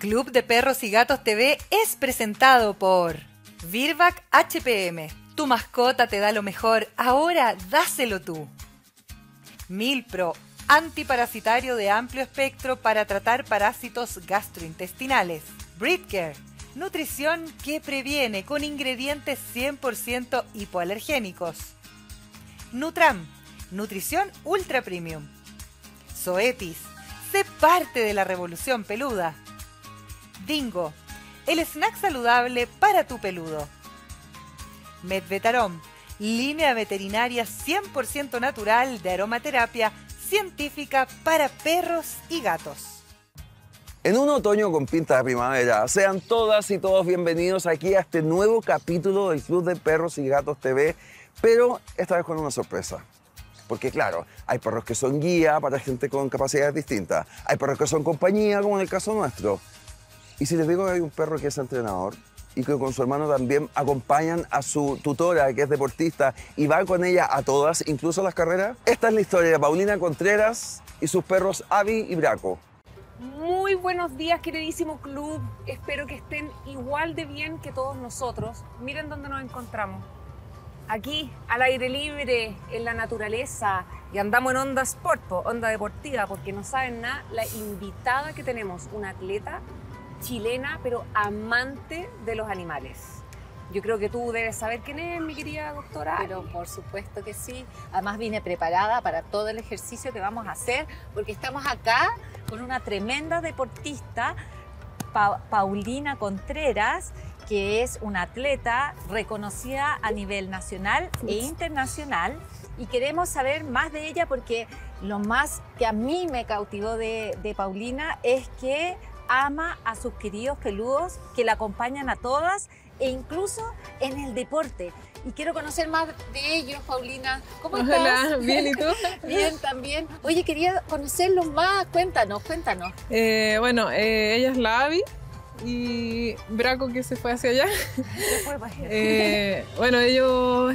Club de Perros y Gatos TV es presentado por Virbac HPM. Tu mascota te da lo mejor, ahora dáselo tú. Milpro, antiparasitario de amplio espectro para tratar parásitos gastrointestinales. Breedcare, nutrición que previene con ingredientes 100% hipoalergénicos. Nutram, nutrición ultra premium. Zoetis, sé parte de la revolución peluda. Dingo, el snack saludable para tu peludo. Medvetarom, línea veterinaria 100% natural de aromaterapia científica para perros y gatos. En un otoño con pinta de primavera, sean todas y todos bienvenidos aquí a este nuevo capítulo del Club de Perros y Gatos TV, pero esta vez con una sorpresa. Porque claro, hay perros que son guía para gente con capacidades distintas, hay perros que son compañía, como en el caso nuestro. Y si les digo que hay un perro que es entrenador y que con su hermano también acompañan a su tutora, que es deportista, y va con ella a todas, incluso a las carreras, esta es la historia de Paulina Contreras y sus perros Abby y Braco. Muy buenos días, queridísimo club. Espero que estén igual de bien que todos nosotros. Miren dónde nos encontramos. Aquí, al aire libre, en la naturaleza. Y andamos en onda sport, onda deportiva, porque no saben nada, la invitada que tenemos, una atleta chilena, pero amante de los animales. Yo creo que tú debes saber quién es, mi querida doctora. Pero por supuesto que sí. Además vine preparada para todo el ejercicio que vamos a hacer, porque estamos acá con una tremenda deportista, Paulina Contreras, que es una atleta reconocida a nivel nacional e internacional. Y queremos saber más de ella porque lo más que a mí me cautivó de Paulina es que ama a sus queridos peludos, que la acompañan a todas e incluso en el deporte. Y quiero conocer más de ellos, Paulina. ¿Cómo estás? Hola, bien, ¿y tú? Bien, también. Oye, quería conocerlos más. Cuéntanos. Bueno, ella es la Abby y Braco, que se fue hacia allá. Bueno, ellos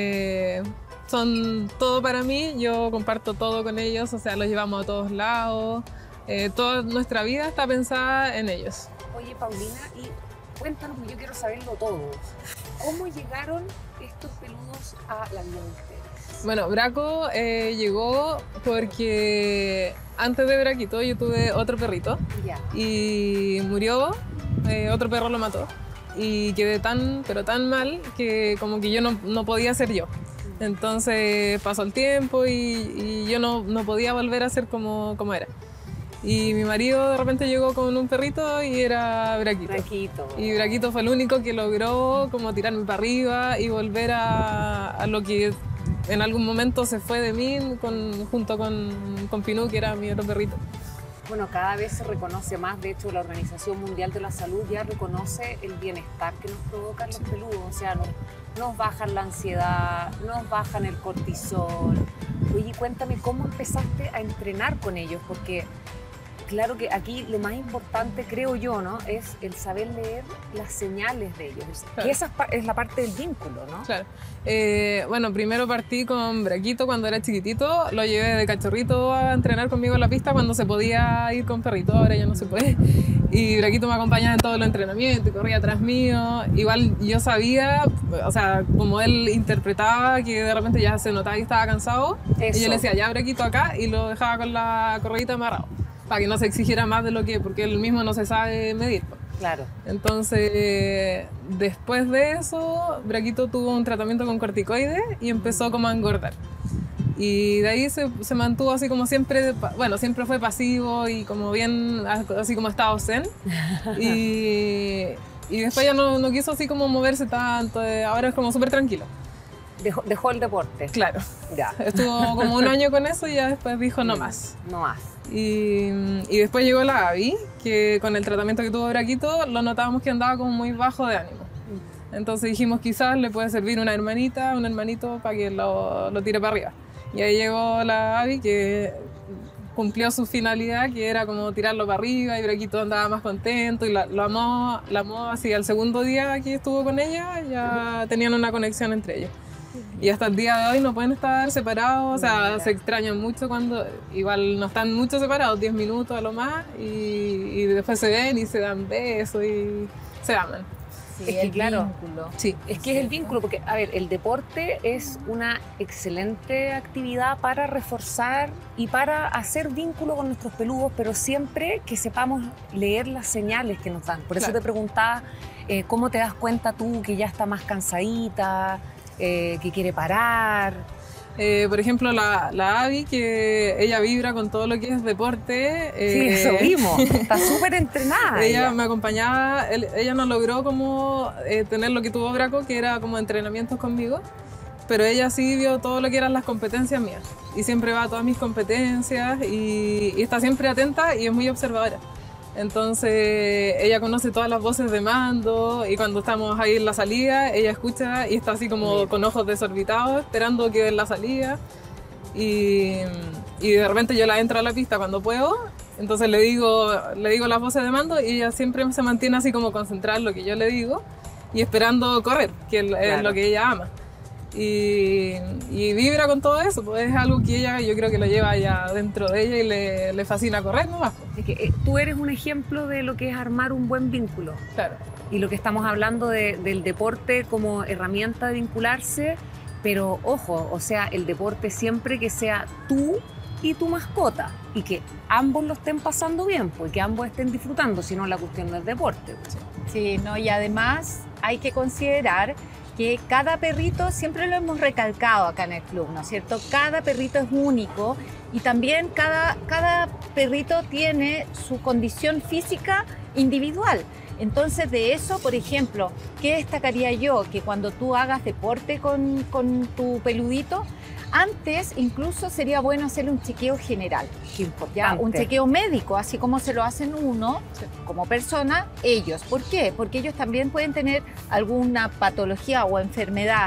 son todo para mí. Yo comparto todo con ellos, o sea, los llevamos a todos lados. Toda nuestra vida está pensada en ellos. Oye, Paulina, y cuéntanos, yo quiero saberlo todo. ¿Cómo llegaron estos peludos a la vida de ustedes? Bueno, Braco llegó porque antes de Braquito yo tuve otro perrito. Ya. Y murió, otro perro lo mató. Y quedé pero tan mal que como que yo no podía ser yo. Entonces pasó el tiempo y yo no podía volver a ser como era. Y mi marido de repente llegó con un perrito y era Braquito. Y Braquito fue el único que logró como tirarme para arriba y volver a lo que en algún momento se fue de mí junto con Pinú, que era mi otro perrito. Bueno, cada vez se reconoce más, de hecho la Organización Mundial de la Salud ya reconoce el bienestar que nos provocan los peludos, o sea, nos bajan la ansiedad, nos bajan el cortisol. Oye, cuéntame, ¿cómo empezaste a entrenar con ellos? Porque claro que aquí lo más importante, creo yo, ¿no?, es el saber leer las señales de ellos. Claro. Y esa es la parte del vínculo, ¿no? Claro. Bueno, primero partí con Braquito cuando era chiquitito. Lo llevé de cachorrito a entrenar conmigo en la pista cuando se podía ir con perrito. Ahora ya no se puede. Y Braquito me acompañaba en todos los entrenamientos y corría atrás mío. Igual yo sabía, o sea, como él interpretaba que de repente ya se notaba que estaba cansado. Eso. Y yo le decía, ya Braquito acá, y lo dejaba con la correita amarrado, para que no se exigiera más de lo que, porque él mismo no se sabe medir. Claro. Entonces, después de eso, Braquito tuvo un tratamiento con corticoides y empezó como a engordar. Y de ahí se mantuvo así como siempre, bueno, siempre fue pasivo y como bien, así como estado zen. Y después ya no quiso así como moverse tanto, ahora es como súper tranquilo. Dejó el deporte. Claro. Ya. Estuvo como un año con eso y ya después dijo no más. No más. Y después llegó la Abby, que con el tratamiento que tuvo Braquito lo notábamos que andaba como muy bajo de ánimo. Entonces dijimos quizás le puede servir una hermanita, un hermanito para que lo tire para arriba. Y ahí llegó la Abby, que cumplió su finalidad, que era como tirarlo para arriba, y Braquito andaba más contento y lo amó así. Al segundo día que estuvo con ella ya tenían una conexión entre ellos. Y hasta el día de hoy no pueden estar separados, o sea, se extrañan mucho cuando igual no están mucho separados, 10 minutos a lo más, y después se ven y se dan besos y se aman. Sí, Es que el claro. vínculo. Sí. Es que es el vínculo, porque, a ver, el deporte es una excelente actividad para reforzar y para hacer vínculo con nuestros peludos, pero siempre que sepamos leer las señales que nos dan. Por eso Claro. te preguntaba, ¿cómo te das cuenta tú que ya está más cansadita, que quiere parar? Por ejemplo, la Abby, que ella vibra con todo lo que es deporte. Sí, eso vimos. Está súper entrenada. Ella me acompañaba, ella no logró como tener lo que tuvo Braco, que era como entrenamientos conmigo, pero ella sí vio todo lo que eran las competencias mías y siempre va a todas mis competencias y está siempre atenta y es muy observadora. Entonces ella conoce todas las voces de mando y cuando estamos ahí en la salida ella escucha y está así como con ojos desorbitados esperando que den la salida y de repente yo la entro a la pista cuando puedo, entonces le digo las voces de mando y ella siempre se mantiene así como concentrada en lo que yo le digo y esperando correr, que es Claro. lo que ella ama. Y vibra con todo eso, pues es algo que ella, yo creo que lo lleva ya dentro de ella y le fascina correr nomás. Pues. Es que tú eres un ejemplo de lo que es armar un buen vínculo. Claro. Y lo que estamos hablando del deporte como herramienta de vincularse, pero ojo, o sea, el deporte siempre que sea tú y tu mascota y que ambos lo estén pasando bien, pues que ambos estén disfrutando, si no la cuestión del deporte. Pues. Sí, no, y además hay que considerar que cada perrito, siempre lo hemos recalcado acá en el club, ¿no es cierto? Cada perrito es único y también cada perrito tiene su condición física individual. Entonces de eso, por ejemplo, ¿qué destacaría yo? Que cuando tú hagas deporte con tu peludito, antes incluso sería bueno hacerle un chequeo general. Qué Ya, un importante. chequeo médico, así como se lo hacen uno como persona, ellos. ¿Por qué? Porque ellos también pueden tener alguna patología o enfermedad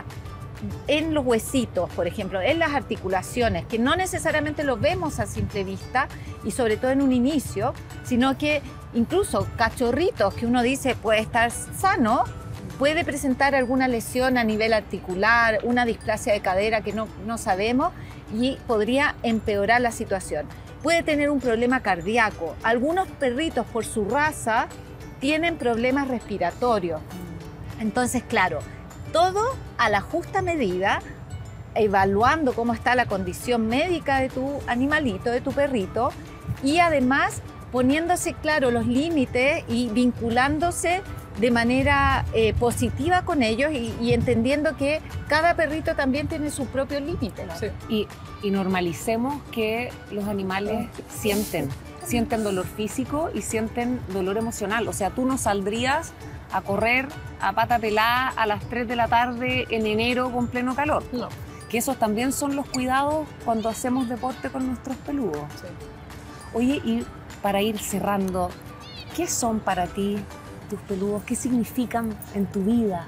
en los huesitos, por ejemplo, en las articulaciones, que no necesariamente lo vemos a simple vista y sobre todo en un inicio, sino que incluso cachorritos que uno dice puede estar sano, puede presentar alguna lesión a nivel articular, una displasia de cadera que no sabemos y podría empeorar la situación. Puede tener un problema cardíaco. Algunos perritos por su raza tienen problemas respiratorios. Entonces, claro, todo a la justa medida, evaluando cómo está la condición médica de tu animalito, de tu perrito, y además poniéndose claro los límites y vinculándose de manera positiva con ellos y entendiendo que cada perrito también tiene su propio límite, ¿no? Sí. Y normalicemos que los animales sienten dolor físico y sienten dolor emocional. O sea, tú no saldrías a correr a pata pelada a las 3 de la tarde en enero con pleno calor. No. Que esos también son los cuidados cuando hacemos deporte con nuestros peludos. Sí. Oye, y para ir cerrando, ¿qué son para ti tus peludos? ¿Qué significan en tu vida?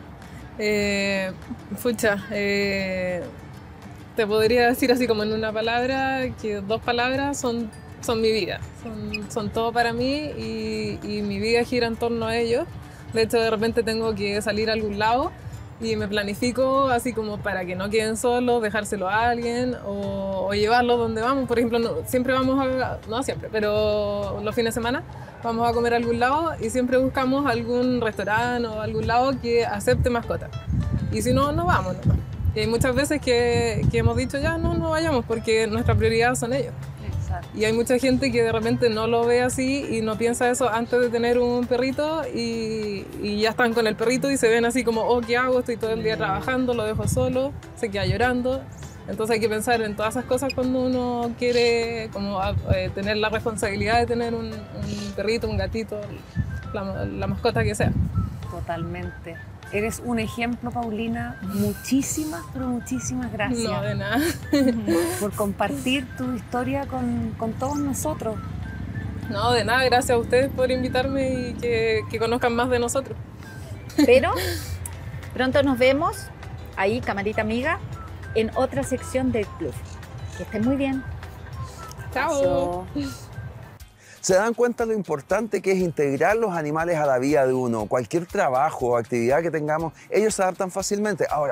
Te podría decir así como en una palabra, que 2 palabras son mi vida, son todo para mí y mi vida gira en torno a ellos. De hecho, de repente tengo que salir a algún lado y me planifico así como para que no queden solos, dejárselo a alguien o llevarlos donde vamos. Por ejemplo, siempre vamos no siempre, pero los fines de semana vamos a comer a algún lado y siempre buscamos algún restaurante o algún lado que acepte mascotas. Y si no, no vamos nomás. Y hay muchas veces que hemos dicho ya no vayamos porque nuestra prioridad son ellos. Exacto. Y hay mucha gente que de repente no lo ve así y no piensa eso antes de tener un perrito y ya están con el perrito y se ven así como, oh, ¿qué hago? Estoy todo el día trabajando, lo dejo solo, se queda llorando. Entonces hay que pensar en todas esas cosas cuando uno quiere como, tener la responsabilidad de tener un perrito, un gatito, la mascota que sea. Totalmente. Eres un ejemplo, Paulina. Muchísimas, pero muchísimas gracias No, de nada. por compartir tu historia con todos nosotros. No, de nada, gracias a ustedes por invitarme y que conozcan más de nosotros. Pero pronto nos vemos ahí, camarita amiga, en otra sección del club. Que estén muy bien. Chao. ¿Se dan cuenta lo importante que es integrar los animales a la vida de uno? Cualquier trabajo o actividad que tengamos, ellos se adaptan fácilmente. Ahora,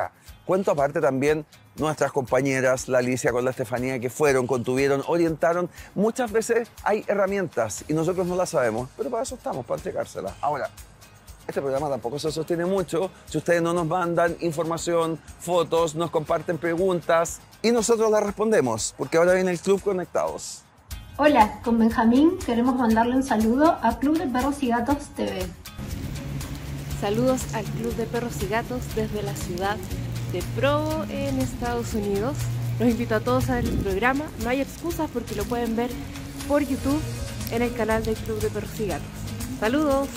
Cuento aparte también nuestras compañeras, la Alicia con la Estefanía, que fueron, contuvieron, orientaron. Muchas veces hay herramientas y nosotros no las sabemos, pero para eso estamos, para entregárselas. Ahora, este programa tampoco se sostiene mucho si ustedes no nos mandan información, fotos, nos comparten preguntas y nosotros las respondemos, porque ahora viene el Club Conectados. Hola, con Benjamín queremos mandarle un saludo a Club de Perros y Gatos TV. Saludos al Club de Perros y Gatos desde la ciudad de Provo en Estados Unidos. Los invito a todos a ver el programa. No hay excusas porque lo pueden ver por YouTube en el canal del Club de Perros y Gatos. ¡Saludos!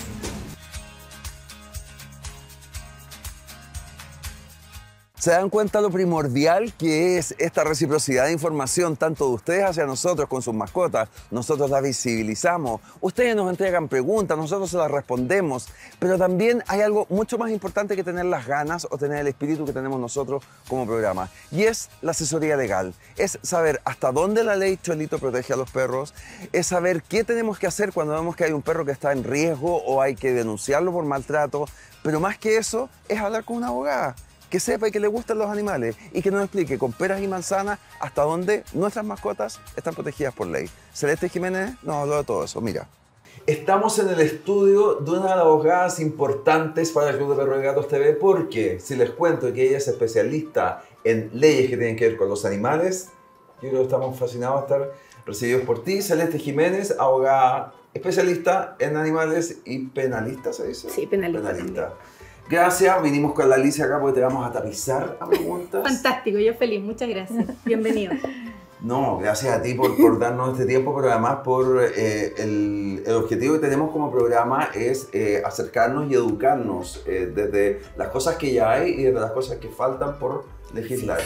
¿Se dan cuenta lo primordial que es esta reciprocidad de información, tanto de ustedes hacia nosotros con sus mascotas? Nosotros las visibilizamos, ustedes nos entregan preguntas, nosotros se las respondemos, pero también hay algo mucho más importante que tener las ganas o tener el espíritu que tenemos nosotros como programa, y es la asesoría legal. Es saber hasta dónde la ley Cholito protege a los perros, es saber qué tenemos que hacer cuando vemos que hay un perro que está en riesgo o hay que denunciarlo por maltrato, pero más que eso es hablar con una abogada que sepa y que le gusten los animales y que nos explique con peras y manzanas hasta dónde nuestras mascotas están protegidas por ley. Celeste Jiménez nos habló de todo eso, mira. Estamos en el estudio de una de las abogadas importantes para el Club de Perros y Gatos TV porque si les cuento que ella es especialista en leyes que tienen que ver con los animales, yo creo que estamos fascinados de estar recibidos por ti. Celeste Jiménez, abogada especialista en animales y penalista, ¿se dice? Sí, penalista. Gracias, vinimos con la Alicia acá porque te vamos a tapizar a preguntas. Fantástico, yo feliz, muchas gracias. Bienvenido. No, gracias a ti por darnos este tiempo, pero además por el objetivo que tenemos como programa es acercarnos y educarnos desde las cosas que ya hay y desde las cosas que faltan por legislar.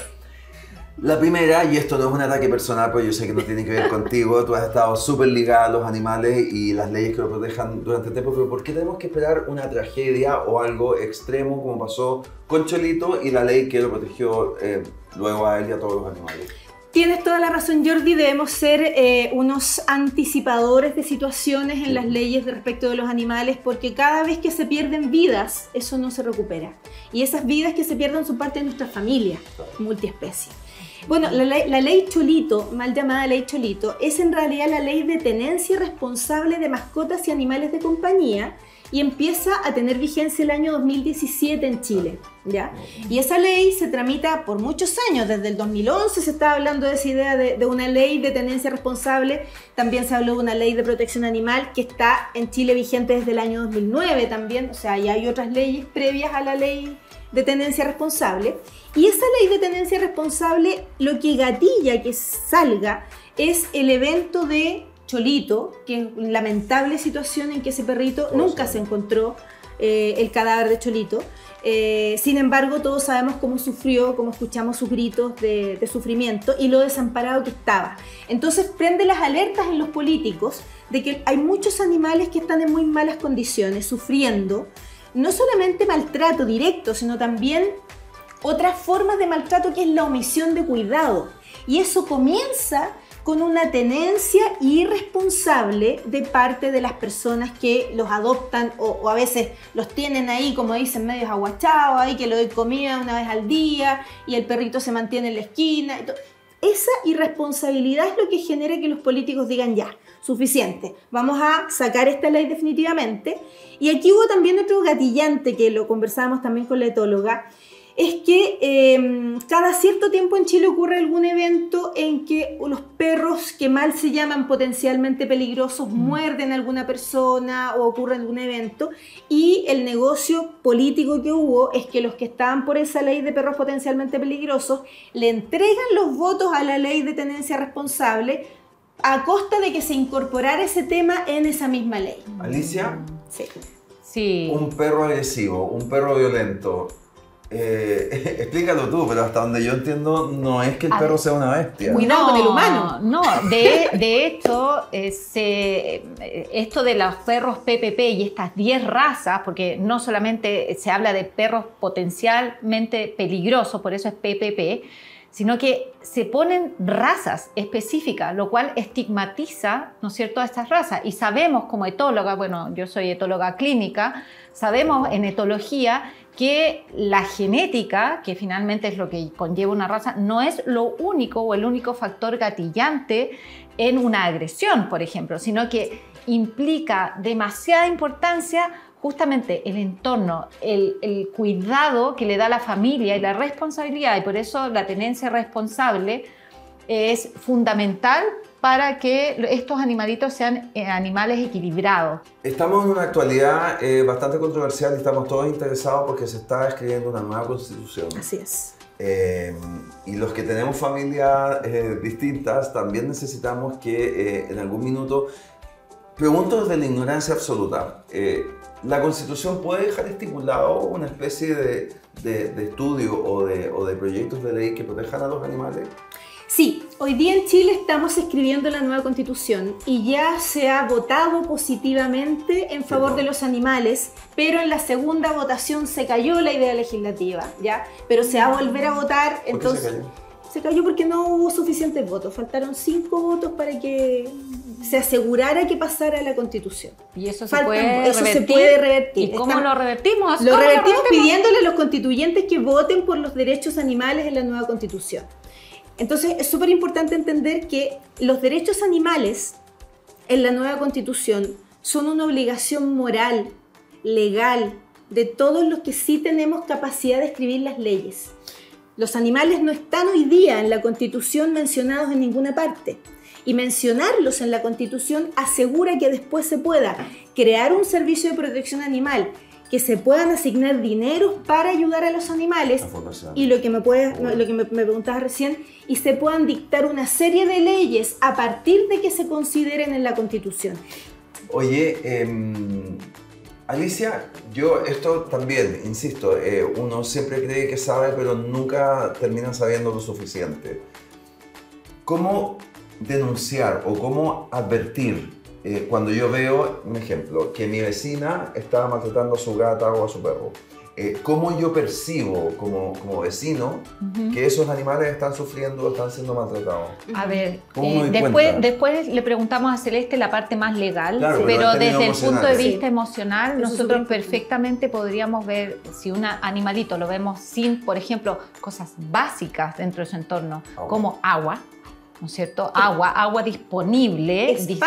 La primera, y esto no es un ataque personal, pero yo sé que no tiene que ver contigo, tú has estado súper ligada a los animales y las leyes que lo protejan durante el tiempo, pero ¿por qué tenemos que esperar una tragedia o algo extremo como pasó con Cholito y la ley que lo protegió luego a él y a todos los animales? Tienes toda la razón, Jordi, debemos ser unos anticipadores de situaciones en las leyes respecto de los animales porque cada vez que se pierden vidas, eso no se recupera. Y esas vidas que se pierden son parte de nuestra familia multiespecie. Bueno, la ley Cholito, mal llamada ley Cholito, es en realidad la ley de tenencia responsable de mascotas y animales de compañía y empieza a tener vigencia el año 2017 en Chile, ¿ya? Y esa ley se tramita por muchos años, desde el 2011 se estaba hablando de esa idea de una ley de tenencia responsable, también se habló de una ley de protección animal que está en Chile vigente desde el año 2009 también, o sea, ya hay otras leyes previas a la ley de tenencia responsable. Y esa ley de tenencia responsable lo que gatilla que salga es el evento de Cholito, que es una lamentable situación en que ese perrito nunca se encontró el cadáver de Cholito. Sin embargo, todos sabemos cómo sufrió, cómo escuchamos sus gritos de sufrimiento y lo desamparado que estaba. Entonces prende las alertas en los políticos de que hay muchos animales que están en muy malas condiciones, sufriendo no solamente maltrato directo, sino también otras formas de maltrato que es la omisión de cuidado. Y eso comienza con una tenencia irresponsable de parte de las personas que los adoptan o a veces los tienen ahí, como dicen, medios aguachados, ahí que le doy comida una vez al día y el perrito se mantiene en la esquina. Esa irresponsabilidad es lo que genera que los políticos digan ya, suficiente, vamos a sacar esta ley definitivamente. Y aquí hubo también otro gatillante que lo conversábamos también con la etóloga, es que cada cierto tiempo en Chile ocurre algún evento en que los perros que mal se llaman potencialmente peligrosos muerden a alguna persona o ocurre algún evento y el negocio político que hubo es que los que estaban por esa ley de perros potencialmente peligrosos le entregan los votos a la ley de tenencia responsable a costa de que se incorporara ese tema en esa misma ley. Alicia, Sí. un perro agresivo, un perro violento. Explícalo tú, pero hasta donde yo entiendo no es que el perro sea una bestia. Cuidado con el humano. No, de hecho, esto de los perros PPP y estas 10 razas, porque no solamente se habla de perros potencialmente peligrosos, por eso es PPP, sino que se ponen razas específicas, lo cual estigmatiza, ¿no es cierto?, a estas razas. Y sabemos como etóloga, bueno, yo soy etóloga clínica, sabemos en etología que la genética, que finalmente es lo que conlleva una raza, no es lo único o el único factor gatillante en una agresión, por ejemplo, sino que implica demasiada importancia justamente el entorno, el cuidado que le da la familia y la responsabilidad, y por eso la tenencia responsable es fundamental para que estos animalitos sean animales equilibrados. Estamos en una actualidad bastante controversial y estamos todos interesados porque se está escribiendo una nueva constitución. Así es. Y los que tenemos familias distintas también necesitamos que en algún minuto, pregunto desde la ignorancia absoluta, ¿la Constitución puede dejar estipulado una especie de estudio o de proyectos de ley que protejan a los animales? Sí, hoy día en Chile estamos escribiendo la nueva Constitución y ya se ha votado positivamente en favor de los animales, pero en la segunda votación se cayó la idea legislativa, ¿ya? Pero se va a volver a votar, entonces... ¿Por qué se cayó? Se cayó porque no hubo suficientes votos, faltaron 5 votos para que se asegurara que pasara la Constitución. ¿Y eso se puede revertir? ¿Y cómo lo revertimos? Lo revertimos pidiéndole a los constituyentes que voten por los derechos animales en la nueva Constitución. Entonces es súper importante entender que los derechos animales en la nueva Constitución son una obligación moral, legal, de todos los que sí tenemos capacidad de escribir las leyes. Los animales no están hoy día en la Constitución mencionados en ninguna parte. Y mencionarlos en la Constitución asegura que después se pueda crear un servicio de protección animal, que se puedan asignar dineros para ayudar a los animales, y lo que me preguntabas recién, y se puedan dictar una serie de leyes a partir de que se consideren en la Constitución. Oye, Alicia, yo esto también, insisto, uno siempre cree que sabe, pero nunca termina sabiendo lo suficiente. ¿Cómo denunciar o cómo advertir cuando yo veo, un ejemplo, que mi vecina está maltratando a su gata o a su perro? ¿Cómo yo percibo como vecino que esos animales están sufriendo, están siendo maltratados? A ver, después le preguntamos a Celeste la parte más legal, claro, pero desde el punto de vista emocional, Eso nosotros perfectamente podríamos ver si un animalito lo vemos sin, por ejemplo, cosas básicas dentro de su entorno, como agua, ¿no es cierto? Agua disponible,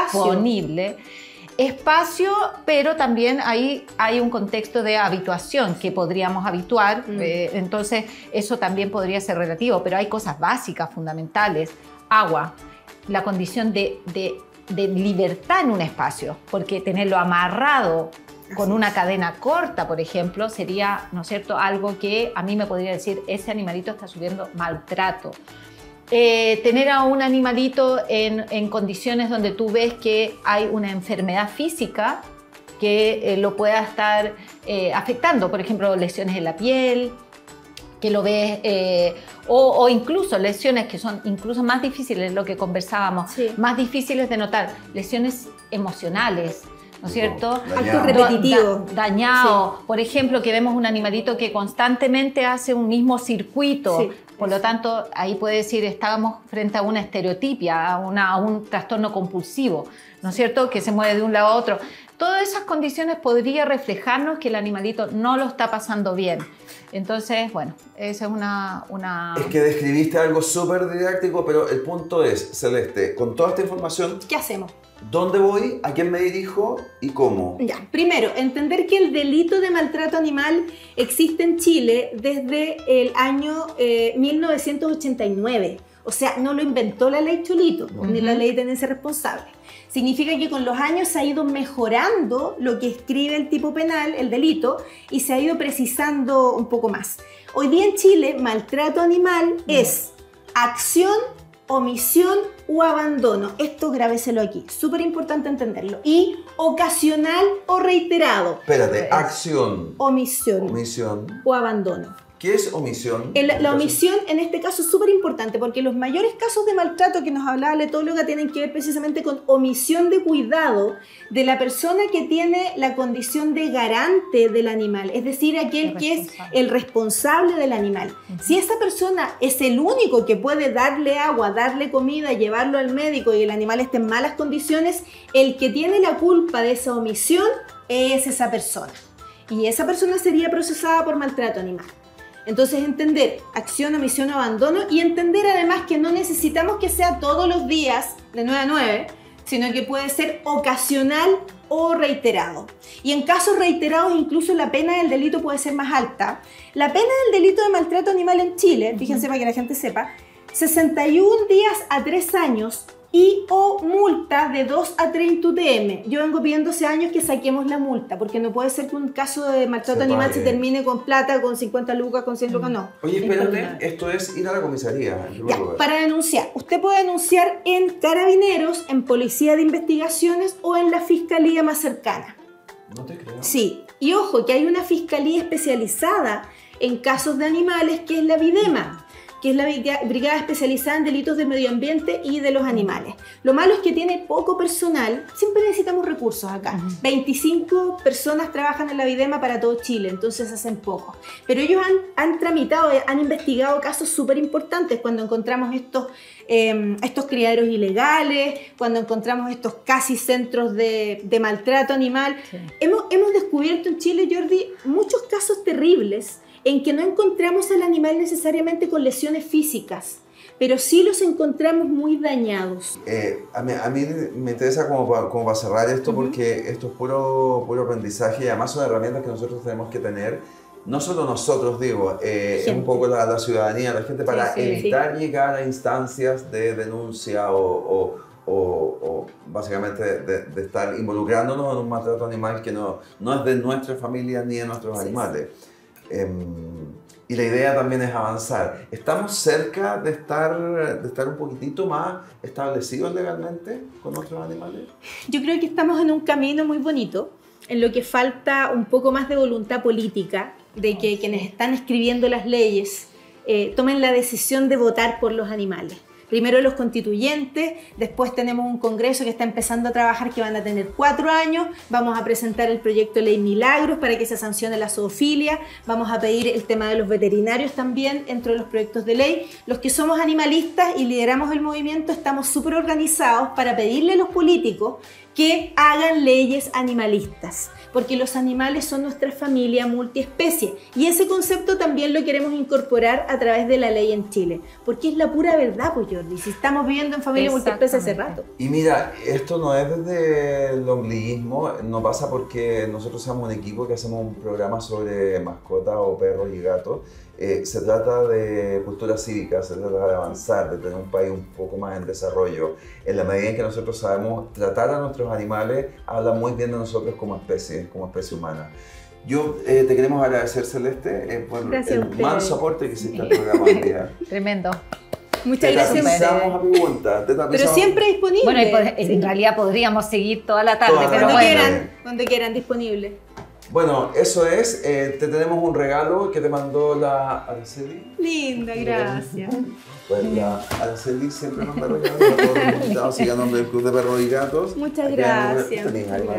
espacio, pero también ahí hay un contexto de habituación que podríamos habituar, entonces eso también podría ser relativo, pero hay cosas básicas, fundamentales. Agua, la condición de libertad en un espacio, porque tenerlo amarrado con una cadena corta, por ejemplo, sería, ¿no es cierto?, algo que a mí me podría decir, ese animalito está sufriendo maltrato. Tener a un animalito en condiciones donde tú ves que hay una enfermedad física que lo pueda estar afectando, por ejemplo, lesiones en la piel, que lo ves, o incluso lesiones que son incluso más difíciles, lo que conversábamos, más difíciles de notar, lesiones emocionales, ¿no es cierto? Acto repetitivo. Dañado. Por ejemplo, que vemos un animalito que constantemente hace un mismo circuito. Por lo tanto, ahí puede decir, estábamos frente a una estereotipia, a un trastorno compulsivo, ¿no es cierto?, que se mueve de un lado a otro. Todas esas condiciones podría reflejarnos que el animalito no lo está pasando bien. Entonces, bueno, esa es una... Es que describiste algo súper didáctico, pero el punto es, Celeste, con toda esta información... ¿Qué hacemos? ¿Dónde voy? ¿A quién me dirijo? ¿Y cómo? Ya, primero, entender que el delito de maltrato animal existe en Chile desde el año 1989. O sea, no lo inventó la ley Cholito, ni la ley de tenencia responsable. Significa que con los años se ha ido mejorando lo que escribe el tipo penal, el delito, y se ha ido precisando un poco más. Hoy día en Chile, maltrato animal es acción, omisión o abandono. Esto grábeselo aquí, súper importante entenderlo. Y ocasional o reiterado. Espérate, acción, omisión omisión o abandono. ¿Qué es omisión? La omisión en este caso es súper importante porque los mayores casos de maltrato que nos hablaba la etóloga tienen que ver precisamente con omisión de cuidado de la persona que tiene la condición de garante del animal, es decir, aquel que es el responsable del animal. Si esa persona es el único que puede darle agua, darle comida, llevarlo al médico y el animal está en malas condiciones, el que tiene la culpa de esa omisión es esa persona. Y esa persona sería procesada por maltrato animal. Entonces entender acción, omisión, abandono y entender además que no necesitamos que sea todos los días de 9 a 9, sino que puede ser ocasional o reiterado. Y en casos reiterados incluso la pena del delito puede ser más alta. La pena del delito de maltrato animal en Chile, fíjense para que la gente sepa, 61 días a 3 años y o multa de 2 a 30 UTM. Yo vengo pidiendo hace años que saquemos la multa, porque no puede ser que un caso de maltrato animal se termine con plata, con 50 lucas, con 100 lucas, no. Oye, espérate, esto es ir a la comisaría. Ya, para denunciar. Usted puede denunciar en Carabineros, en Policía de Investigaciones o en la Fiscalía más cercana. No te creo. Sí, y ojo, que hay una fiscalía especializada en casos de animales, que es la Videma, que es la brigada especializada en delitos del medio ambiente y de los animales. Lo malo es que tiene poco personal, siempre necesitamos recursos acá. 25 personas trabajan en la Videma para todo Chile, entonces hacen poco. Pero ellos han tramitado, han investigado casos súper importantes cuando encontramos estos criaderos ilegales, cuando encontramos estos casi centros de maltrato animal. Sí. Hemos descubierto en Chile, Jordi, muchos casos terribles en que no encontramos al animal necesariamente con lesiones físicas, pero sí los encontramos muy dañados. A mí me interesa como para cerrar esto, porque esto es puro aprendizaje y además son herramientas que nosotros tenemos que tener, no solo nosotros, digo, es un poco la ciudadanía, la gente, para evitar llegar a instancias de denuncia o básicamente de estar involucrándonos en un maltrato animal que no es de nuestra familia ni de nuestros animales. Y la idea también es avanzar. ¿Estamos cerca de estar un poquitito más establecidos legalmente con otros animales? Yo creo que estamos en un camino muy bonito, en lo que falta un poco más de voluntad política, de que quienes están escribiendo las leyes tomen la decisión de votar por los animales. Primero los constituyentes, después tenemos un congreso que está empezando a trabajar, que van a tener 4 años, vamos a presentar el proyecto de ley Milagros para que se sancione la zoofilia, vamos a pedir el tema de los veterinarios también dentro de los proyectos de ley. Los que somos animalistas y lideramos el movimiento estamos súper organizados para pedirle a los políticos que hagan leyes animalistas, porque los animales son nuestra familia multiespecie y ese concepto también lo queremos incorporar a través de la ley en Chile, porque es la pura verdad, pues Jordi, si estamos viviendo en familia multiespecie hace rato. Y mira, esto no es desde el ombliguismo, no pasa porque nosotros seamos un equipo que hacemos un programa sobre mascotas o perros y gatos. Se trata de cultura cívica, se trata de avanzar, de tener un país un poco más en desarrollo. En la medida en que nosotros sabemos tratar a nuestros animales, habla muy bien de nosotros como especie humana. Yo te queremos agradecer, Celeste, por el manso aporte que hiciste al programa hoy día. Tremendo. Muchas gracias. Pero siempre disponible. Bueno, en realidad podríamos seguir toda la tarde, pero cuando quieran disponible. Bueno, eso es. Te tenemos un regalo que te mandó la Araceli. Linda, gracias. Pues la Araceli siempre manda regalos a todos los invitados, sigue a nombre del Club de Perros y Gatos. Muchas gracias.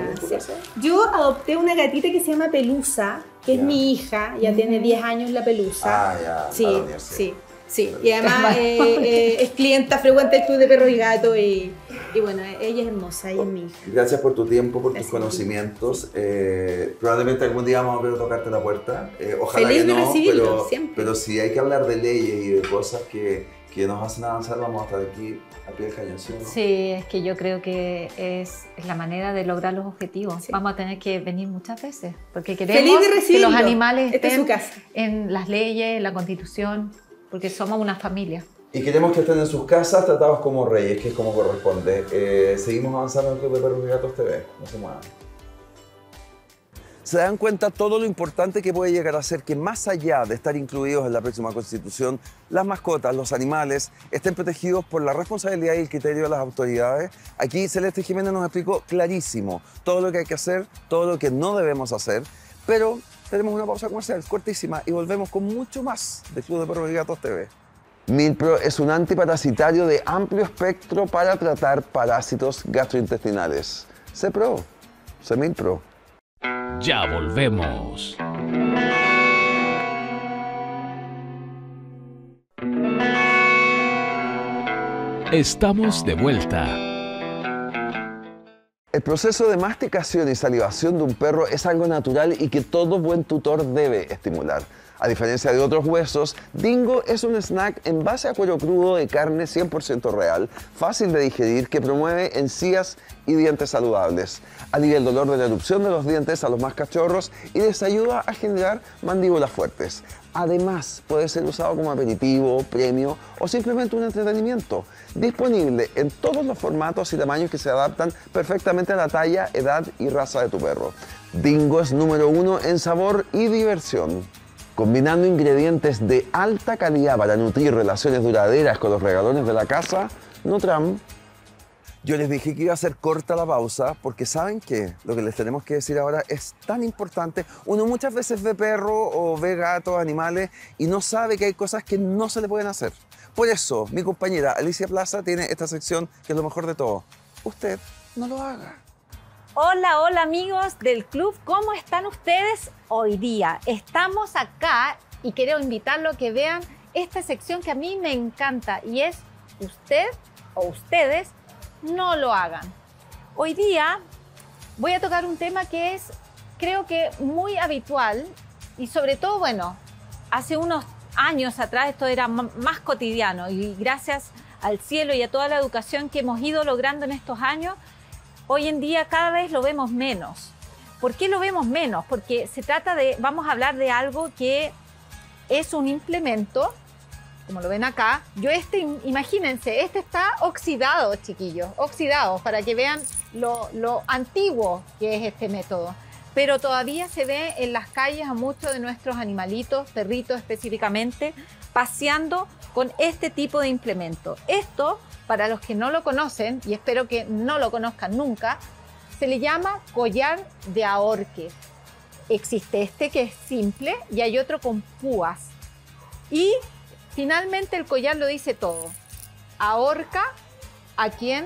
Yo adopté una gatita que se llama Pelusa, que es mi hija, ya tiene 10 años la Pelusa. Ya. Sí, y además es clienta frecuente del Club de Perros y Gatos y bueno, ella es hermosa, ella es mi hija. Gracias por tu tiempo, por tus conocimientos. Probablemente algún día vamos a ver tocarte la puerta. Ojalá feliz que no, de recibirlo, siempre. Pero si hay que hablar de leyes y de cosas que nos hacen avanzar, vamos a estar aquí a pie del cañón, ¿sí o no? Sí, es que yo creo que es la manera de lograr los objetivos. Sí. Vamos a tener que venir muchas veces, porque queremos que los animales estén en las leyes, en la Constitución, porque somos una familia. Y queremos que estén en sus casas tratados como reyes, que es como corresponde. Seguimos avanzando en el Club de Perros y Gatos TV. No se muevan. ¿Se dan cuenta todo lo importante que puede llegar a ser que más allá de estar incluidos en la próxima Constitución, las mascotas, los animales, estén protegidos por la responsabilidad y el criterio de las autoridades? Aquí Celeste Jiménez nos explicó clarísimo todo lo que hay que hacer, todo lo que no debemos hacer, pero tenemos una pausa comercial cortísima y volvemos con mucho más de Club de Perros y Gatos TV. Milpro es un antiparasitario de amplio espectro para tratar parásitos gastrointestinales. Sé Pro, sé Milpro. Ya volvemos. Estamos de vuelta. El proceso de masticación y salivación de un perro es algo natural y que todo buen tutor debe estimular. A diferencia de otros huesos, Dingo es un snack en base a cuero crudo de carne 100% real, fácil de digerir, que promueve encías y dientes saludables. Alivia el dolor de la erupción de los dientes a los más cachorros y les ayuda a generar mandíbulas fuertes. Además, puede ser usado como aperitivo, premio o simplemente un entretenimiento. Disponible en todos los formatos y tamaños que se adaptan perfectamente a la talla, edad y raza de tu perro. Dingo es número 1 en sabor y diversión. Combinando ingredientes de alta calidad para nutrir relaciones duraderas con los regalones de la casa, Nutram. Yo les dije que iba a ser corta la pausa porque saben que lo que les tenemos que decir ahora es tan importante. Uno muchas veces ve perros o ve gatos, animales y no sabe que hay cosas que no se le pueden hacer. Por eso mi compañera Alicia Plaza tiene esta sección que es lo mejor de todo. Usted no lo haga. Hola, hola amigos del club, ¿cómo están ustedes hoy día? Estamos acá y quiero invitarlos a que vean esta sección que a mí me encanta y es usted o ustedes no lo hagan. Hoy día voy a tocar un tema que es, creo que muy habitual y sobre todo, bueno, hace unos años atrás esto era más cotidiano y gracias al cielo y a toda la educación que hemos ido logrando en estos años, hoy en día cada vez lo vemos menos. ¿Por qué lo vemos menos? Porque se trata de, vamos a hablar de algo que es un implemento, como lo ven acá. Imagínense, este está oxidado, chiquillos, oxidado, para que vean lo antiguo que es este método. Pero todavía se ve en las calles a muchos de nuestros animalitos, perritos específicamente, paseando con este tipo de implemento. Esto, para los que no lo conocen, y espero que no lo conozcan nunca, se le llama collar de ahorque. Existe este que es simple y hay otro con púas. Y finalmente el collar lo dice todo. Ahorca a quien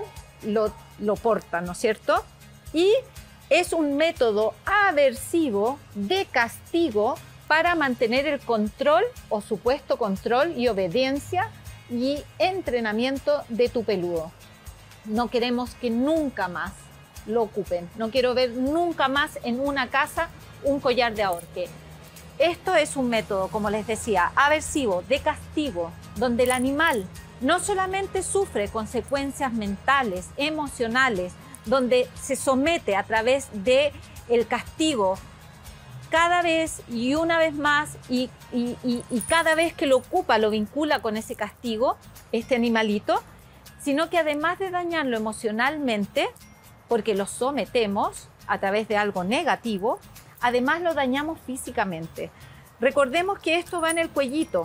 lo porta, ¿no es cierto? Y es un método aversivo de castigo para mantener el control o supuesto control y obediencia y entrenamiento de tu peludo. No queremos que nunca más lo ocupen. No quiero ver nunca más en una casa un collar de ahorque. Esto es un método, como les decía, aversivo, de castigo, donde el animal no solamente sufre consecuencias mentales, emocionales, donde se somete a través del castigo cada vez y una vez más y cada vez que lo ocupa lo vincula con ese castigo, este animalito, sino que además de dañarlo emocionalmente, porque lo sometemos a través de algo negativo, además lo dañamos físicamente. Recordemos que esto va en el cuellito.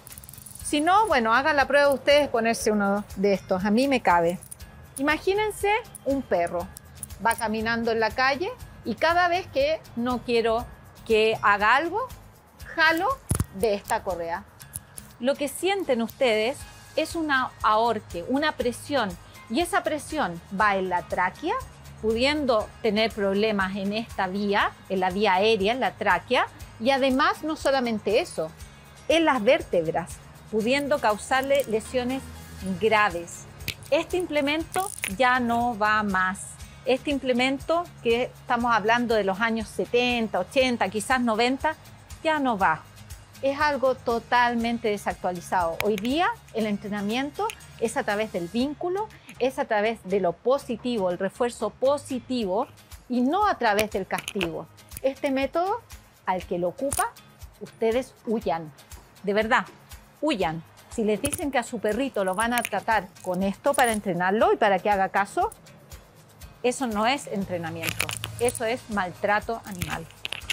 Si no, bueno, hagan la prueba ustedes ponerse uno de estos. A mí me cabe. Imagínense un perro. Va caminando en la calle y cada vez que no quiero que haga algo, jalo de esta correa. Lo que sienten ustedes es una ahorque, una presión. Y esa presión va en la tráquea, pudiendo tener problemas en esta vía, en la vía aérea, en la tráquea, y además no solamente eso, en las vértebras, pudiendo causarle lesiones graves. Este implemento ya no va más. Este implemento, que estamos hablando de los años 70, 80, quizás 90, ya no va. Es algo totalmente desactualizado. Hoy día el entrenamiento es a través del vínculo, es a través de lo positivo, el refuerzo positivo y no a través del castigo. Este método, al que lo ocupa, ustedes huyan. De verdad, huyan. Si les dicen que a su perrito lo van a tratar con esto para entrenarlo y para que haga caso, eso no es entrenamiento, eso es maltrato animal.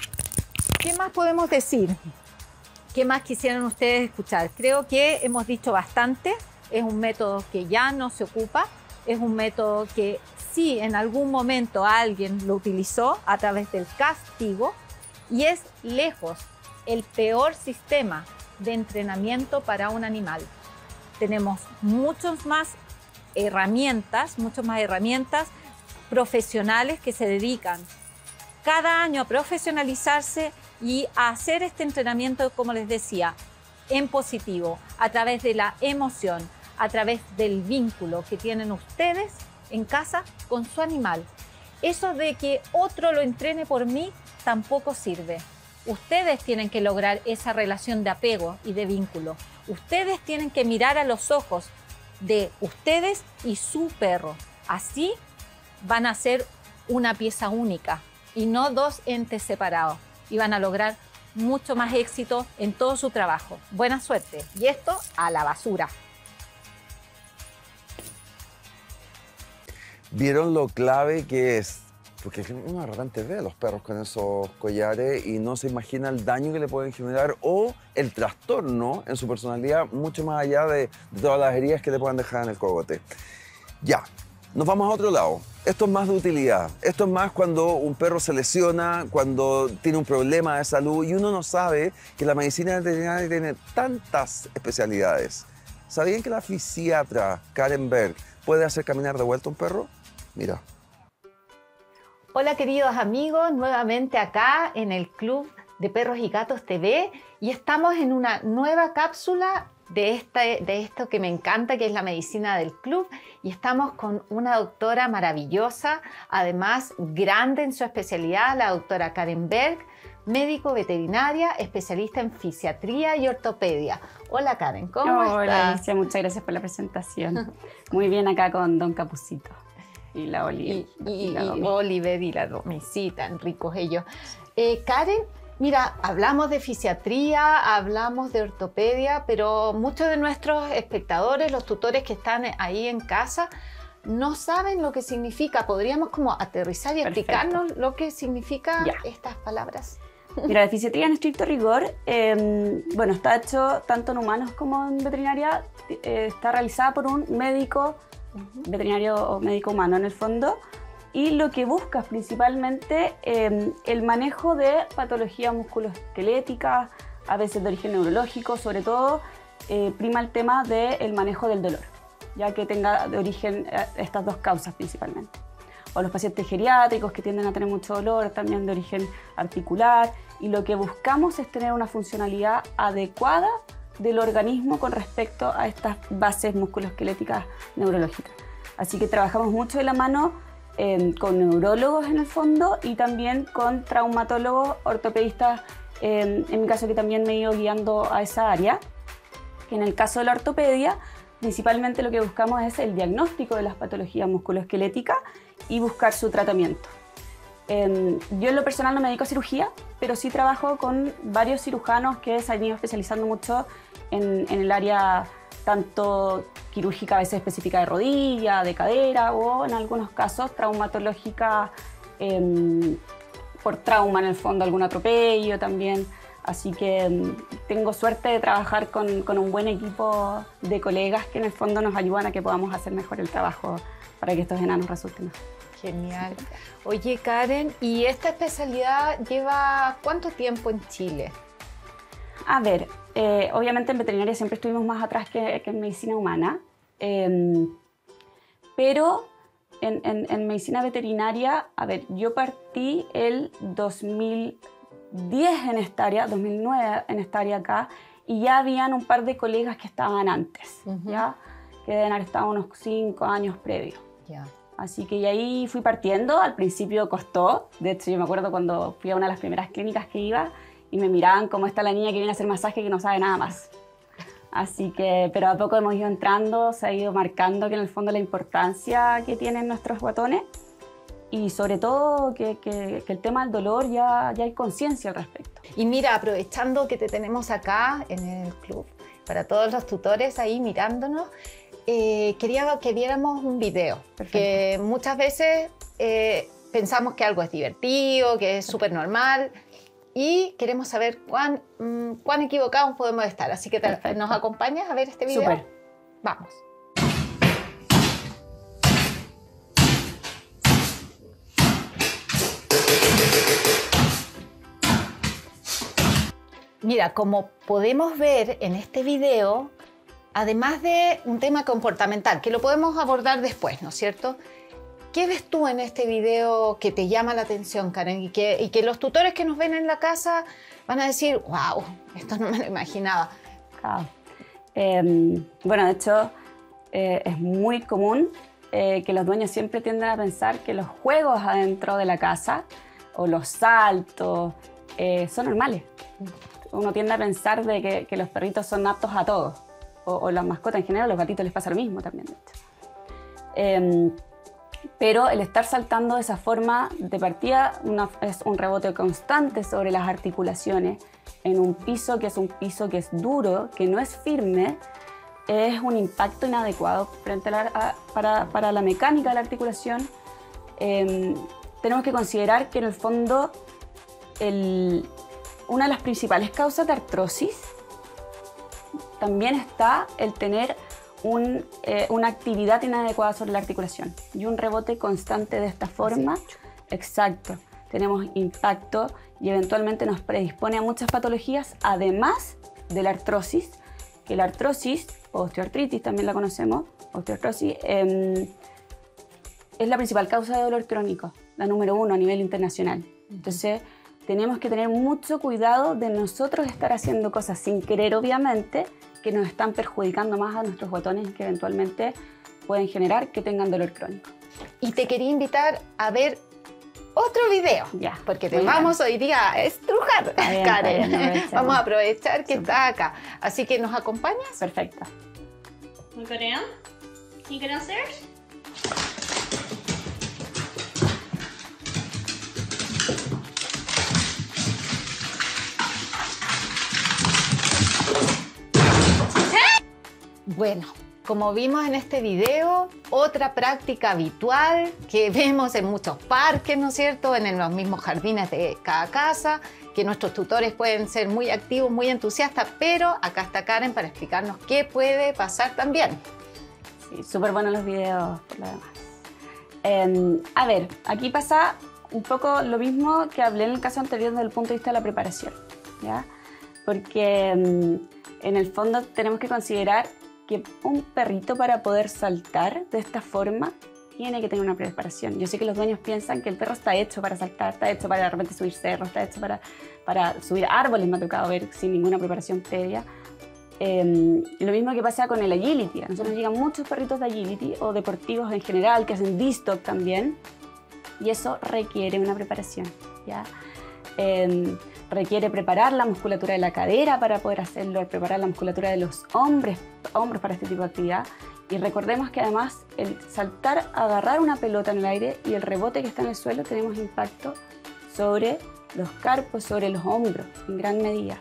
¿Qué más podemos decir? ¿Qué más quisieran ustedes escuchar? Creo que hemos dicho bastante. Es un método que ya no se ocupa. Es un método que sí en algún momento alguien lo utilizó a través del castigo y es lejos el peor sistema de entrenamiento para un animal. Tenemos muchas más herramientas profesionales que se dedican cada año a profesionalizarse y a hacer este entrenamiento, como les decía, en positivo, a través de la emoción, a través del vínculo que tienen ustedes en casa con su animal. Eso de que otro lo entrene por mí tampoco sirve. Ustedes tienen que lograr esa relación de apego y de vínculo. Ustedes tienen que mirar a los ojos de ustedes y su perro. Así van a ser una pieza única y no dos entes separados. Y van a lograr mucho más éxito en todo su trabajo. Buena suerte. Y esto a la basura. ¿Vieron lo clave que es? Porque uno de repente ve a los perros con esos collares y no se imagina el daño que le pueden generar o el trastorno en su personalidad, mucho más allá de todas las heridas que le puedan dejar en el cogote. Ya, nos vamos a otro lado. Esto es más de utilidad. Esto es más cuando un perro se lesiona, cuando tiene un problema de salud y uno no sabe que la medicina veterinaria tiene tantas especialidades. ¿Sabían que la fisiatra Karen Berg puede hacer caminar de vuelta a un perro? Mira. Hola queridos amigos, nuevamente acá en el Club de Perros y Gatos TV y estamos en una nueva cápsula de esto que me encanta, que es la medicina del club, y estamos con una doctora maravillosa, además grande en su especialidad, la doctora Karen Berg, médico veterinaria, especialista en fisiatría y ortopedia. Hola Karen, ¿cómo estás? Hola Alicia, muchas gracias por la presentación. Muy bien acá con Don Capucito y la Oli. Y Oliver y la Domisita, ricos ellos. Karen, mira, hablamos de fisiatría, hablamos de ortopedia, pero muchos de nuestros espectadores, los tutores que están ahí en casa, no saben lo que significa. ¿Podríamos como aterrizar y explicarnos lo que significan estas palabras? Mira, la fisiatría en estricto rigor, bueno, está hecho tanto en humanos como en veterinaria, está realizada por un médico veterinario o médico humano en el fondo, y lo que busca es principalmente el manejo de patologías musculoesqueléticas, a veces de origen neurológico, sobre todo prima el tema del manejo del dolor, ya que tenga de origen estas dos causas principalmente. O los pacientes geriátricos que tienden a tener mucho dolor, también de origen articular, y lo que buscamos es tener una funcionalidad adecuada del organismo con respecto a estas bases musculoesqueléticas neurológicas. Así que trabajamos mucho de la mano con neurólogos en el fondo y también con traumatólogos, ortopedistas, en mi caso que también me he ido guiando a esa área. Que en el caso de la ortopedia, principalmente lo que buscamos es el diagnóstico de las patologías musculoesqueléticas y buscar su tratamiento. Yo en lo personal no me dedico a cirugía, pero sí trabajo con varios cirujanos que se han ido especializando mucho en el área tanto quirúrgica, a veces específica de rodilla, de cadera, o en algunos casos traumatológica por trauma, en el fondo, algún atropello también. Así que tengo suerte de trabajar con un buen equipo de colegas que en el fondo nos ayudan a que podamos hacer mejor el trabajo para que estos enanos resulten mejor. Genial. Oye, Karen, ¿y esta especialidad lleva cuánto tiempo en Chile? A ver, obviamente en veterinaria siempre estuvimos más atrás que en medicina humana, pero en medicina veterinaria, a ver, yo partí el 2010 en esta área, 2009 en esta área acá, y ya habían un par de colegas que estaban antes, ¿ya? Que deben haber estado unos 5 años previos. Así que ahí fui partiendo, al principio costó, de hecho yo me acuerdo cuando fui a una de las primeras clínicas que iba y me miraban como está la niña que viene a hacer masaje que no sabe nada más. Así que, pero a poco hemos ido entrando, se ha ido marcando que en el fondo la importancia que tienen nuestros guatones y sobre todo que el tema del dolor ya hay conciencia al respecto. Y mira, aprovechando que te tenemos acá en el club, para todos los tutores ahí mirándonos, quería que viéramos un video. Perfecto. Que muchas veces pensamos que algo es divertido, que es súper normal y queremos saber cuán equivocados podemos estar. Así que ¿nos acompañas a ver este video? Súper. Vamos. Mira, como podemos ver en este video, además de un tema comportamental, que lo podemos abordar después, ¿no es cierto? ¿Qué ves tú en este video que te llama la atención, Karen? Y que los tutores que nos ven en la casa van a decir, wow, esto no me lo imaginaba. Claro. Bueno, de hecho, es muy común que los dueños siempre tienden a pensar que los juegos adentro de la casa o los saltos son normales. Uno tiende a pensar de que los perritos son aptos a todo, o las mascotas en general, a los gatitos les pasa lo mismo también, de hecho. Pero el estar saltando de esa forma, de partida, es un rebote constante sobre las articulaciones en un piso que es duro, que no es firme, es un impacto inadecuado frente para la mecánica de la articulación. Tenemos que considerar que en el fondo una de las principales causas de artrosis también está el tener una actividad inadecuada sobre la articulación y un rebote constante de esta forma. Exacto. Tenemos impacto y eventualmente nos predispone a muchas patologías, además de la artrosis, que la artrosis, o osteoartritis también la conocemos, osteoartrosis, es la principal causa de dolor crónico, la número 1 a nivel internacional. Entonces, tenemos que tener mucho cuidado de nosotros estar haciendo cosas sin querer, obviamente, que nos están perjudicando más a nuestros guatones y que eventualmente pueden generar que tengan dolor crónico. Y te quería invitar a ver otro video, ya, porque te vamos hoy día a estrujar, Karen. Vamos a aprovechar que está acá. Así que, ¿nos acompañas? Perfecto. We go down? Can you go downstairs? Bueno, como vimos en este video, otra práctica habitual que vemos en muchos parques, ¿no es cierto?, en los mismos jardines de cada casa, que nuestros tutores pueden ser muy activos, muy entusiastas, pero acá está Karen para explicarnos qué puede pasar también. Sí, súper buenos los videos por lo demás. A ver, aquí pasa un poco lo mismo que hablé en el caso anterior desde el punto de vista de la preparación, ¿ya? Porque en el fondo tenemos que considerar que un perrito, para poder saltar de esta forma, tiene que tener una preparación. Yo sé que los dueños piensan que el perro está hecho para saltar, está hecho para de repente subir cerros, está hecho para subir árboles, me ha tocado ver sin ninguna preparación previa. Lo mismo que pasa con el agility. A nosotros nos llegan muchos perritos de agility o deportivos en general que hacen D-Stop también, y eso requiere una preparación, ¿ya? Requiere preparar la musculatura de la cadera para poder hacerlo, preparar la musculatura de los hombros para este tipo de actividad. Y recordemos que además el saltar, agarrar una pelota en el aire y el rebote que está en el suelo, tenemos impacto sobre los carpos, sobre los hombros, en gran medida.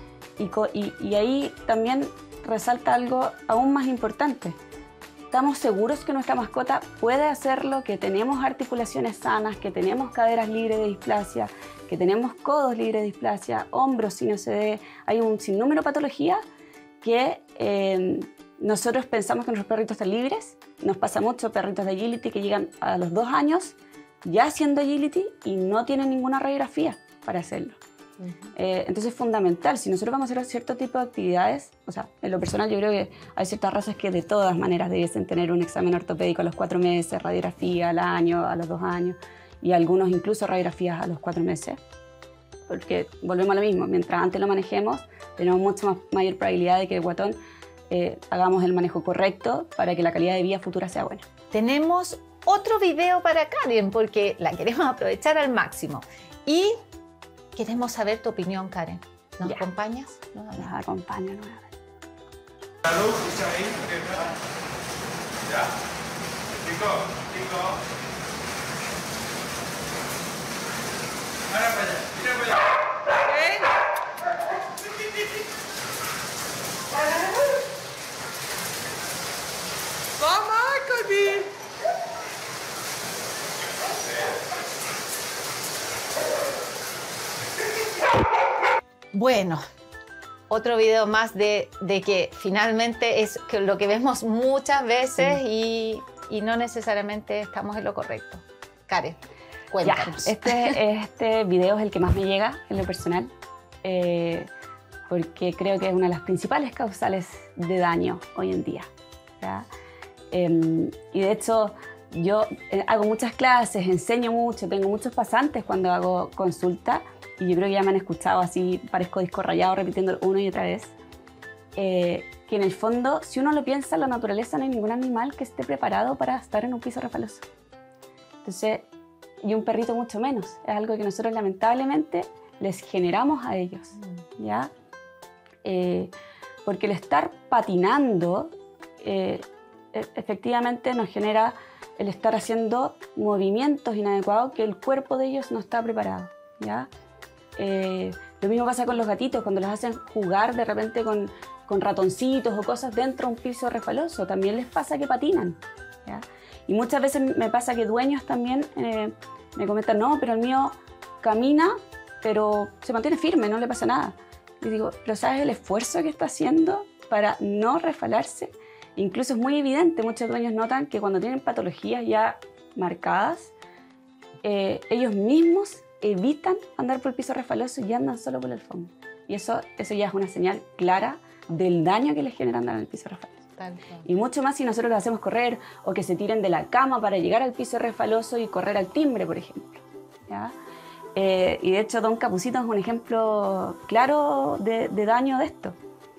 Y ahí también resalta algo aún más importante. Estamos seguros que nuestra mascota puede hacerlo, que tenemos articulaciones sanas, que tenemos caderas libres de displasia, que tenemos codos libres de displasia, hombros sin OCD. Hay un sinnúmero de patologías que nosotros pensamos que nuestros perritos están libres. Nos pasa mucho perritos de agility que llegan a los 2 años ya haciendo agility y no tienen ninguna radiografía para hacerlo. Entonces es fundamental, si nosotros vamos a hacer cierto tipo de actividades, o sea, en lo personal yo creo que hay ciertas razas que de todas maneras debiesen tener un examen ortopédico a los 4 meses, radiografía al año, a los 2 años, y algunos incluso radiografías a los 4 meses, porque volvemos a lo mismo, mientras antes lo manejemos, tenemos mucho mayor probabilidad de que el guatón hagamos el manejo correcto para que la calidad de vida futura sea buena. Tenemos otro video para Karen, porque la queremos aprovechar al máximo. Y queremos saber tu opinión, Karen. ¿Nos acompañas? Nos acompaña nuevamente. Salud, ahí, ¿ya? Chico. Ahora para allá, mira para allá. Vamos, Colby. Bueno, otro video más de que finalmente es lo que vemos muchas veces y no necesariamente estamos en lo correcto. Karen, cuéntanos. Este video es el que más me llega en lo personal. porque creo que es una de las principales causales de daño hoy en día, ¿ya? Y de hecho, yo hago muchas clases, enseño mucho, tengo muchos pasantes cuando hago consulta, y yo creo que ya me han escuchado así, parezco disco rayado repitiendo una y otra vez, que en el fondo, si uno lo piensa, en la naturaleza no hay ningún animal que esté preparado para estar en un piso refaloso. Entonces, y un perrito mucho menos. Es algo que nosotros lamentablemente les generamos a ellos, ¿ya? Porque el estar patinando efectivamente nos genera el estar haciendo movimientos inadecuados que el cuerpo de ellos no está preparado, ¿ya? Lo mismo pasa con los gatitos, cuando los hacen jugar de repente con ratoncitos o cosas dentro de un piso refaloso, también les pasa que patinan, ¿ya? Y muchas veces me pasa que dueños también me comentan, no, pero el mío camina, pero se mantiene firme, no le pasa nada. Y digo, pero ¿sabes el esfuerzo que está haciendo para no resbalarse? Incluso es muy evidente, muchos dueños notan que cuando tienen patologías ya marcadas, ellos mismos evitan andar por el piso refaloso y andan solo por el fondo. Y eso ya es una señal clara del daño que les genera andar en el piso refaloso. Y mucho más si nosotros los hacemos correr o que se tiren de la cama para llegar al piso refaloso y correr al timbre, por ejemplo, ¿ya? Y de hecho Don Capucito es un ejemplo claro de daño de esto.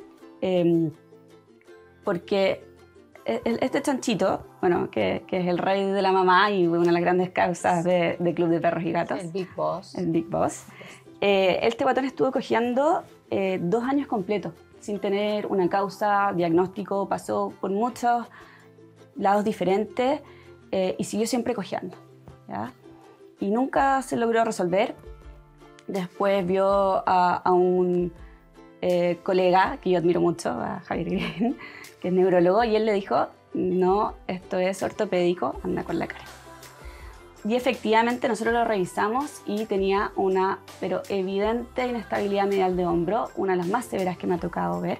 Porque este chanchito, bueno, que es el rey de la mamá y una de las grandes causas de Club de Perros y Gatos. El Big Boss. El Big Boss. Este guatón estuvo cojeando 2 años completos, sin tener una causa, diagnóstico, pasó por muchos lados diferentes y siguió siempre cojeando, ¿ya? Y nunca se logró resolver. Después vio a un colega que yo admiro mucho, a Javier Green, que es neurólogo, y él le dijo, no, esto es ortopédico, anda con la cara. Y efectivamente nosotros lo revisamos y tenía una pero evidente inestabilidad medial de hombro, una de las más severas que me ha tocado ver.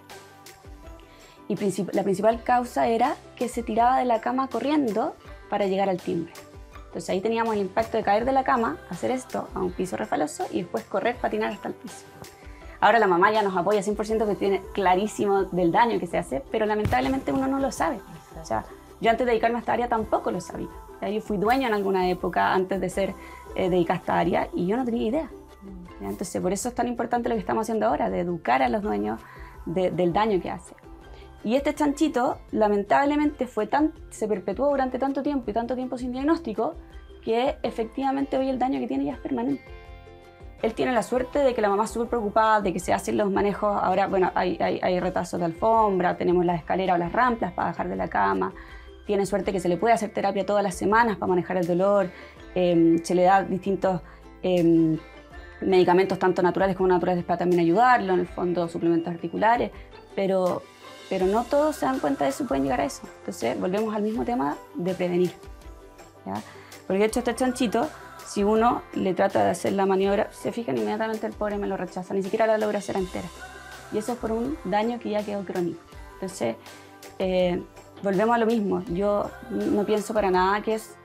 Y la principal causa era que se tiraba de la cama corriendo para llegar al timbre. Entonces ahí teníamos el impacto de caer de la cama, hacer esto a un piso refaloso y después correr, patinar hasta el piso. Ahora la mamá ya nos apoya 100%, que tiene clarísimo del daño que se hace, pero lamentablemente uno no lo sabe. O sea, yo antes de dedicarme a esta área tampoco lo sabía. O sea, yo fui dueña en alguna época antes de ser dedicada a esta área y yo no tenía idea. ¿Ya? Entonces por eso es tan importante lo que estamos haciendo ahora, de educar a los dueños del daño que hace. Y este chanchito lamentablemente se perpetuó durante tanto tiempo y tanto tiempo sin diagnóstico que efectivamente hoy el daño que tiene ya es permanente. Él tiene la suerte de que la mamá es súper preocupada, de que se hacen los manejos. Ahora, bueno, hay retazos de alfombra, tenemos las escaleras o las rampas para bajar de la cama. Tiene suerte que se le puede hacer terapia todas las semanas para manejar el dolor. Se le da distintos medicamentos, tanto naturales como naturales, para también ayudarlo, en el fondo suplementos articulares. Pero no todos se dan cuenta de eso y pueden llegar a eso. Entonces, volvemos al mismo tema de prevenir, ¿ya? Porque de hecho este chanchito, si uno le trata de hacer la maniobra, se fijan, inmediatamente el pobre me lo rechaza, ni siquiera la logra hacer entera. Y eso es por un daño que ya quedó crónico. Entonces, volvemos a lo mismo. Yo no pienso para nada que es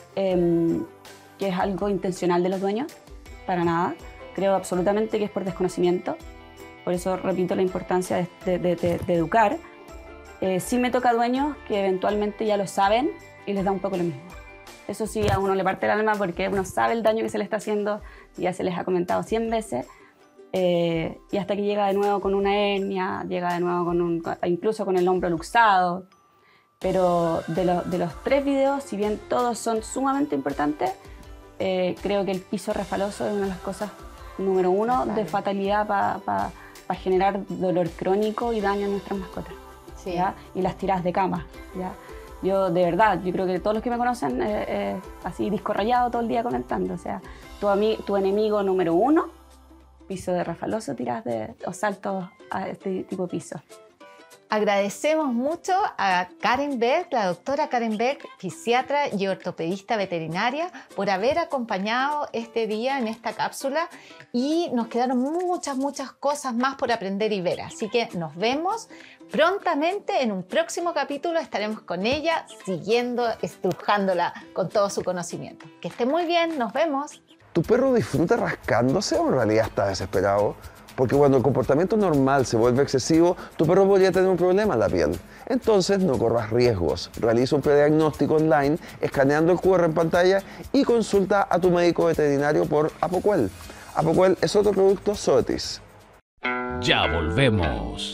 algo intencional de los dueños, para nada. Creo absolutamente que es por desconocimiento. Por eso repito la importancia de educar. Sí me toca a dueños que eventualmente ya lo saben y les da un poco lo mismo. Eso sí, a uno le parte el alma porque uno sabe el daño que se le está haciendo, ya se les ha comentado 100 veces, y hasta que llega de nuevo con una hernia, llega de nuevo incluso con el hombro luxado. Pero de los 3 videos, si bien todos son sumamente importantes, creo que el piso refaloso es una de las cosas número 1 de fatalidad para generar dolor crónico y daño en nuestras mascotas. Sí. ¿Ya? Y las tiradas de cama, ¿ya? Yo, de verdad, yo creo que todos los que me conocen, así disco rayado todo el día comentando. O sea, tu enemigo número 1, piso de refaloso, tiradas o saltos a este tipo de piso. Agradecemos mucho a Karen Berg, la doctora Karen Berg, fisiatra y ortopedista veterinaria, por haber acompañado este día en esta cápsula, y nos quedaron muchas cosas más por aprender y ver. Así que nos vemos prontamente en un próximo capítulo. Estaremos con ella siguiendo, estrujándola con todo su conocimiento. Que esté muy bien, nos vemos. ¿Tu perro disfruta rascándose o en realidad está desesperado? Porque cuando el comportamiento normal se vuelve excesivo, tu perro podría tener un problema en la piel. Entonces, no corras riesgos. Realiza un prediagnóstico online escaneando el QR en pantalla y consulta a tu médico veterinario por Apoquel. Apoquel es otro producto Zoetis. Ya volvemos.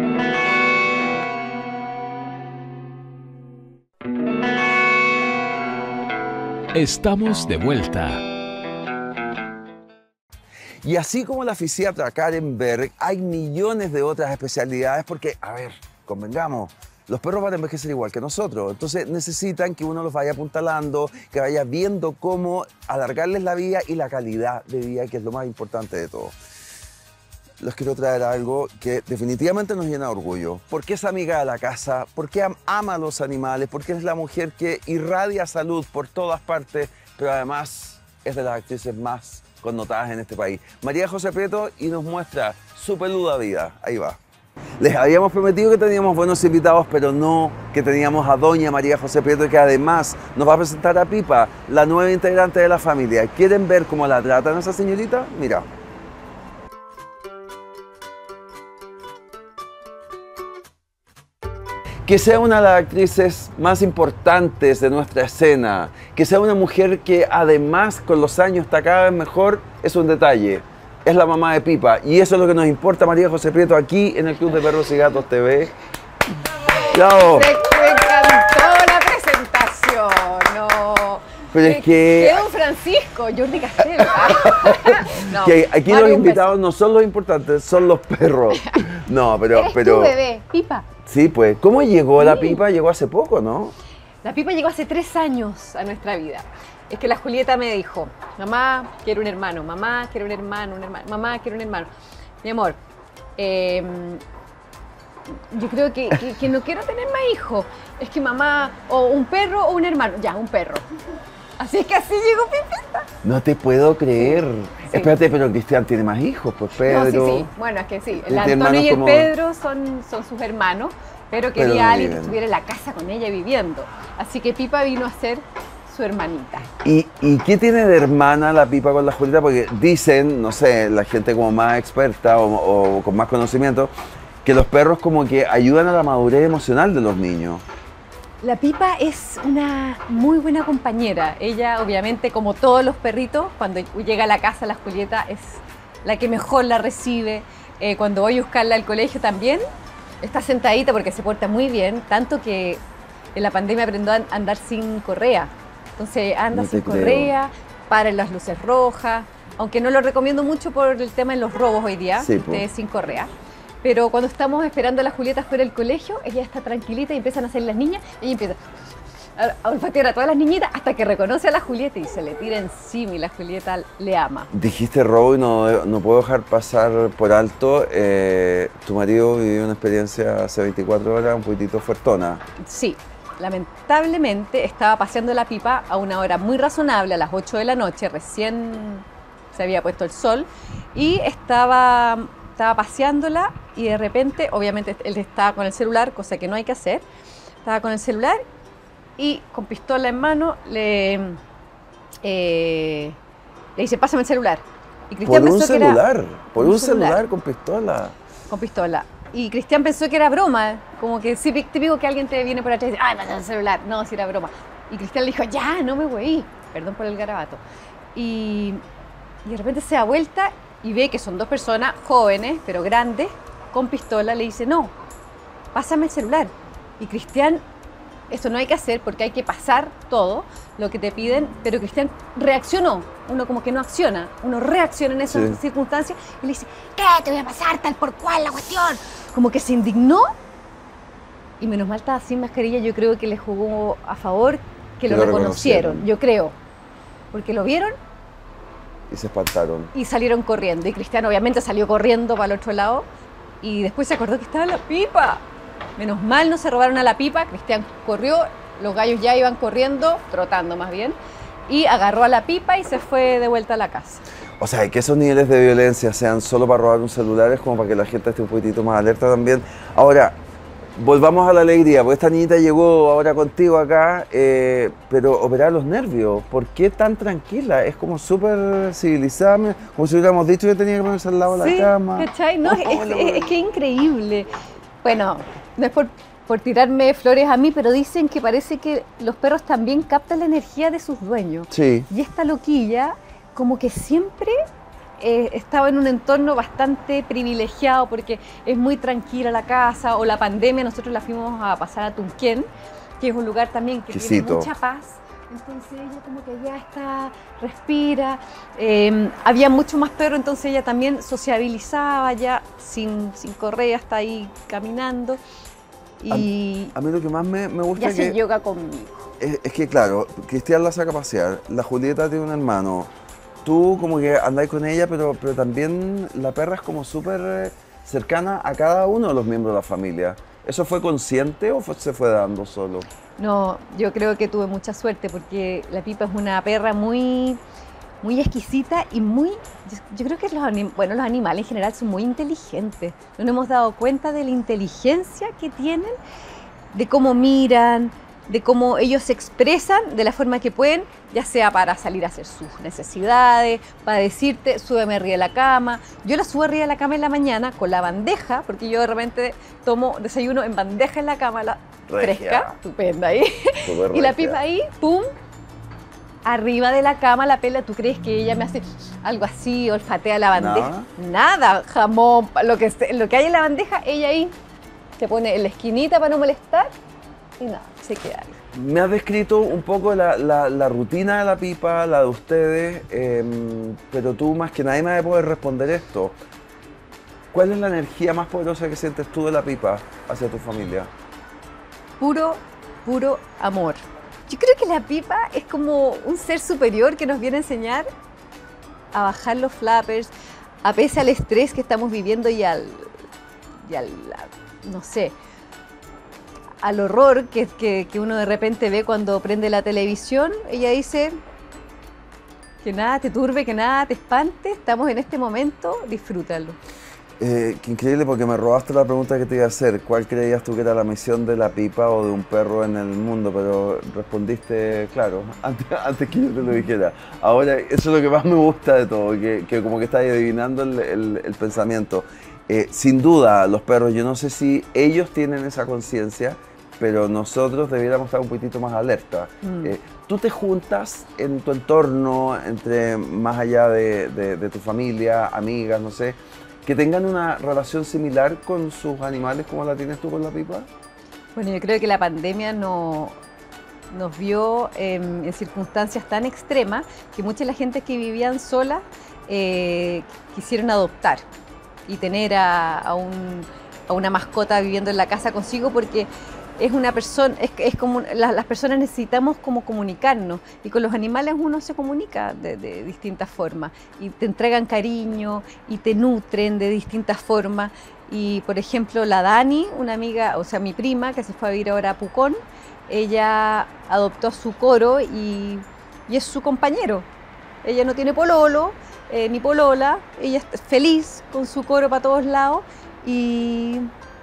Estamos de vuelta. Y así como la fisiatra Karen Berg, hay millones de otras especialidades porque, a ver, convengamos, los perros van a envejecer igual que nosotros, entonces necesitan que uno los vaya apuntalando, que vaya viendo cómo alargarles la vida y la calidad de vida, que es lo más importante de todo. Les quiero traer algo que definitivamente nos llena de orgullo, porque es amiga de la casa, porque ama a los animales, porque es la mujer que irradia salud por todas partes, pero además es de las actrices más connotadas en este país. María José Prieto, y nos muestra su peluda vida. Ahí va. Les habíamos prometido que teníamos buenos invitados, pero no que teníamos a doña María José Prieto, que además nos va a presentar a Pipa, la nueva integrante de la familia. ¿Quieren ver cómo la tratan a esa señorita? Mira. Que sea una de las actrices más importantes de nuestra escena, que sea una mujer que además con los años está cada vez mejor, es un detalle. Es la mamá de Pipa y eso es lo que nos importa, María José Prieto, aquí en el Club de Perros y Gatos TV. ¡Bravo! Me encantó la presentación, no. Pero es que... Don Francisco, Jordi Castel. No, que aquí Mario, los invitados no son los importantes, son los perros. No, pero... Es tu bebé, Pipa. Sí, pues. ¿Cómo llegó la Pipa? Llegó hace poco, ¿no? La Pipa llegó hace 3 años a nuestra vida. Es que la Julieta me dijo, mamá, quiero un hermano, mamá, quiero un hermano, mamá, quiero un hermano. Mi amor, yo creo que no quiero tener más hijos. Es que mamá, o un perro o un hermano. Ya, un perro. Así es que así llegó Pipita. No te puedo creer. Sí. Espérate, pero Cristian tiene más hijos, pues Pedro. No, sí. Bueno, es que sí. El Antonio y el Pedro son sus hermanos, pero quería a alguien que estuviera en la casa con ella viviendo. Así que Pipa vino a ser su hermanita. ¿Y qué tiene de hermana la Pipa con la Julieta? Porque dicen, no sé, la gente como más experta o con más conocimiento, que los perros como que ayudan a la madurez emocional de los niños. La Pipa es una muy buena compañera. Ella, obviamente, como todos los perritos, cuando llega a la casa la Julieta es la que mejor la recibe. Cuando voy a buscarla al colegio también, está sentadita porque se porta muy bien, tanto que en la pandemia aprendió a andar sin correa. Entonces anda sin correa, para en las luces rojas, aunque no lo recomiendo mucho por el tema de los robos hoy día, sí, sin correa. Pero cuando estamos esperando a la Julieta fuera del colegio, ella está tranquilita y empiezan a hacer las niñas, y ella empieza a olfatear a todas las niñitas hasta que reconoce a la Julieta y se le tira encima y la Julieta le ama. Dijiste robo y no puedo dejar pasar por alto, tu marido vivió una experiencia hace 24 horas un poquitito fuertona. Sí, lamentablemente estaba paseando la Pipa a una hora muy razonable, a las 8 de la noche, recién se había puesto el sol, y estaba paseándola y de repente, obviamente él estaba con el celular, cosa que no hay que hacer, estaba con el celular y con pistola en mano le dice, pásame el celular. Y Cristian pensó que era... ¿Por un celular con pistola? Con pistola. Y Cristian pensó que era broma, como que sí, típico que alguien te viene por atrás y dice, ay, pásame el celular. No, si era broma. Y Cristian le dijo, ya, no me voy. Perdón por el garabato. Y de repente se da vuelta y ve que son 2 personas jóvenes, pero grandes, con pistola. Le dice, no, pásame el celular. Y Cristian, eso no hay que hacer porque hay que pasar todo lo que te piden, pero Cristian reaccionó. Uno como que no acciona, uno reacciona en esas circunstancias y le dice, ¿qué? Te voy a pasar tal por cual la cuestión. Como que se indignó y menos mal estaba sin mascarilla, yo creo que le jugó a favor que lo reconocieron, yo creo, porque lo vieron y se espantaron. Y salieron corriendo. Y Cristian obviamente salió corriendo para el otro lado. Y después se acordó que estaba la Pipa. Menos mal no se robaron a la Pipa. Cristian corrió, los gallos ya iban corriendo, trotando más bien. Y agarró a la Pipa y se fue de vuelta a la casa. O sea, que esos niveles de violencia sean solo para robar un celular es como para que la gente esté un poquitito más alerta también. Ahora, volvamos a la alegría, porque esta niñita llegó ahora contigo acá, pero operaba los nervios. ¿Por qué tan tranquila? Es como súper civilizada, como si hubiéramos dicho que tenía que ponerse al lado de la cama. ¿Cachai? No, es que es increíble. Bueno, no es por tirarme flores a mí, pero dicen que parece que los perros también captan la energía de sus dueños. Sí. Y esta loquilla, como que siempre estaba en un entorno bastante privilegiado porque es muy tranquila la casa, o la pandemia nosotros la fuimos a pasar a Tunquén, que es un lugar también que tiene mucha paz. Entonces ella como que ya está, respira, había mucho más perros, entonces ella también sociabilizaba ya sin correa, está ahí caminando. Y a mí lo que más me gusta es que hace yoga conmigo. Es que claro, Cristian la saca a pasear, la Julieta tiene un hermano, tú como que andáis con ella, pero también la perra es como súper cercana a cada uno de los miembros de la familia. ¿Eso fue consciente o se fue dando solo? No, yo creo que tuve mucha suerte porque la Pipa es una perra muy exquisita y yo creo que los animales en general son muy inteligentes. No nos hemos dado cuenta de la inteligencia que tienen, de cómo miran, de cómo ellos se expresan de la forma que pueden, ya sea para salir a hacer sus necesidades, para decirte, súbeme arriba de la cama. Yo la subo arriba de la cama en la mañana con la bandeja, porque yo de repente tomo desayuno en bandeja en la cama, fresca, estupenda ahí. Y la Pipa ahí, pum, arriba de la cama, la pela. ¿Tú crees que ella me hace algo así, olfatea la bandeja? Nada, jamón, lo que hay en la bandeja, ella ahí se pone en la esquinita para no molestar y nada, se queda ahí. Me has descrito un poco la rutina de la Pipa, la de ustedes, pero tú más que nadie me vas a poder responder esto. ¿Cuál es la energía más poderosa que sientes tú de la Pipa hacia tu familia? Puro amor. Yo creo que la Pipa es como un ser superior que nos viene a enseñar a bajar los flappers, a pesar al estrés que estamos viviendo y al no sé, al horror que uno de repente ve cuando prende la televisión. Ella dice que nada te turbe, que nada te espante, estamos en este momento, disfrútalo. Qué increíble, porque me robaste la pregunta que te iba a hacer. ¿Cuál creías tú que era la misión de la Pipa o de un perro en el mundo? Pero respondiste, claro, antes que yo te lo dijera. Ahora, eso es lo que más me gusta de todo, que como que estás adivinando el pensamiento. Sin duda, los perros, yo no sé si ellos tienen esa conciencia, pero nosotros debiéramos estar un poquitito más alerta. Tú te juntas en tu entorno, más allá de tu familia, amigas, no sé, que tengan una relación similar con sus animales como la tienes tú con la Pipa. Bueno, yo creo que la pandemia nos vio en circunstancias tan extremas que mucha de la gente que vivían sola quisieron adoptar y tener a una mascota viviendo en la casa consigo, porque es una persona, es como las personas necesitamos como comunicarnos, y con los animales uno se comunica de distintas formas y te entregan cariño y te nutren de distintas formas. Y por ejemplo la Dani, una amiga, o sea mi prima que se fue a vivir ahora a Pucón, ella adoptó a su coro y es su compañero. Ella no tiene pololo ni polola, ella es feliz con su coro para todos lados y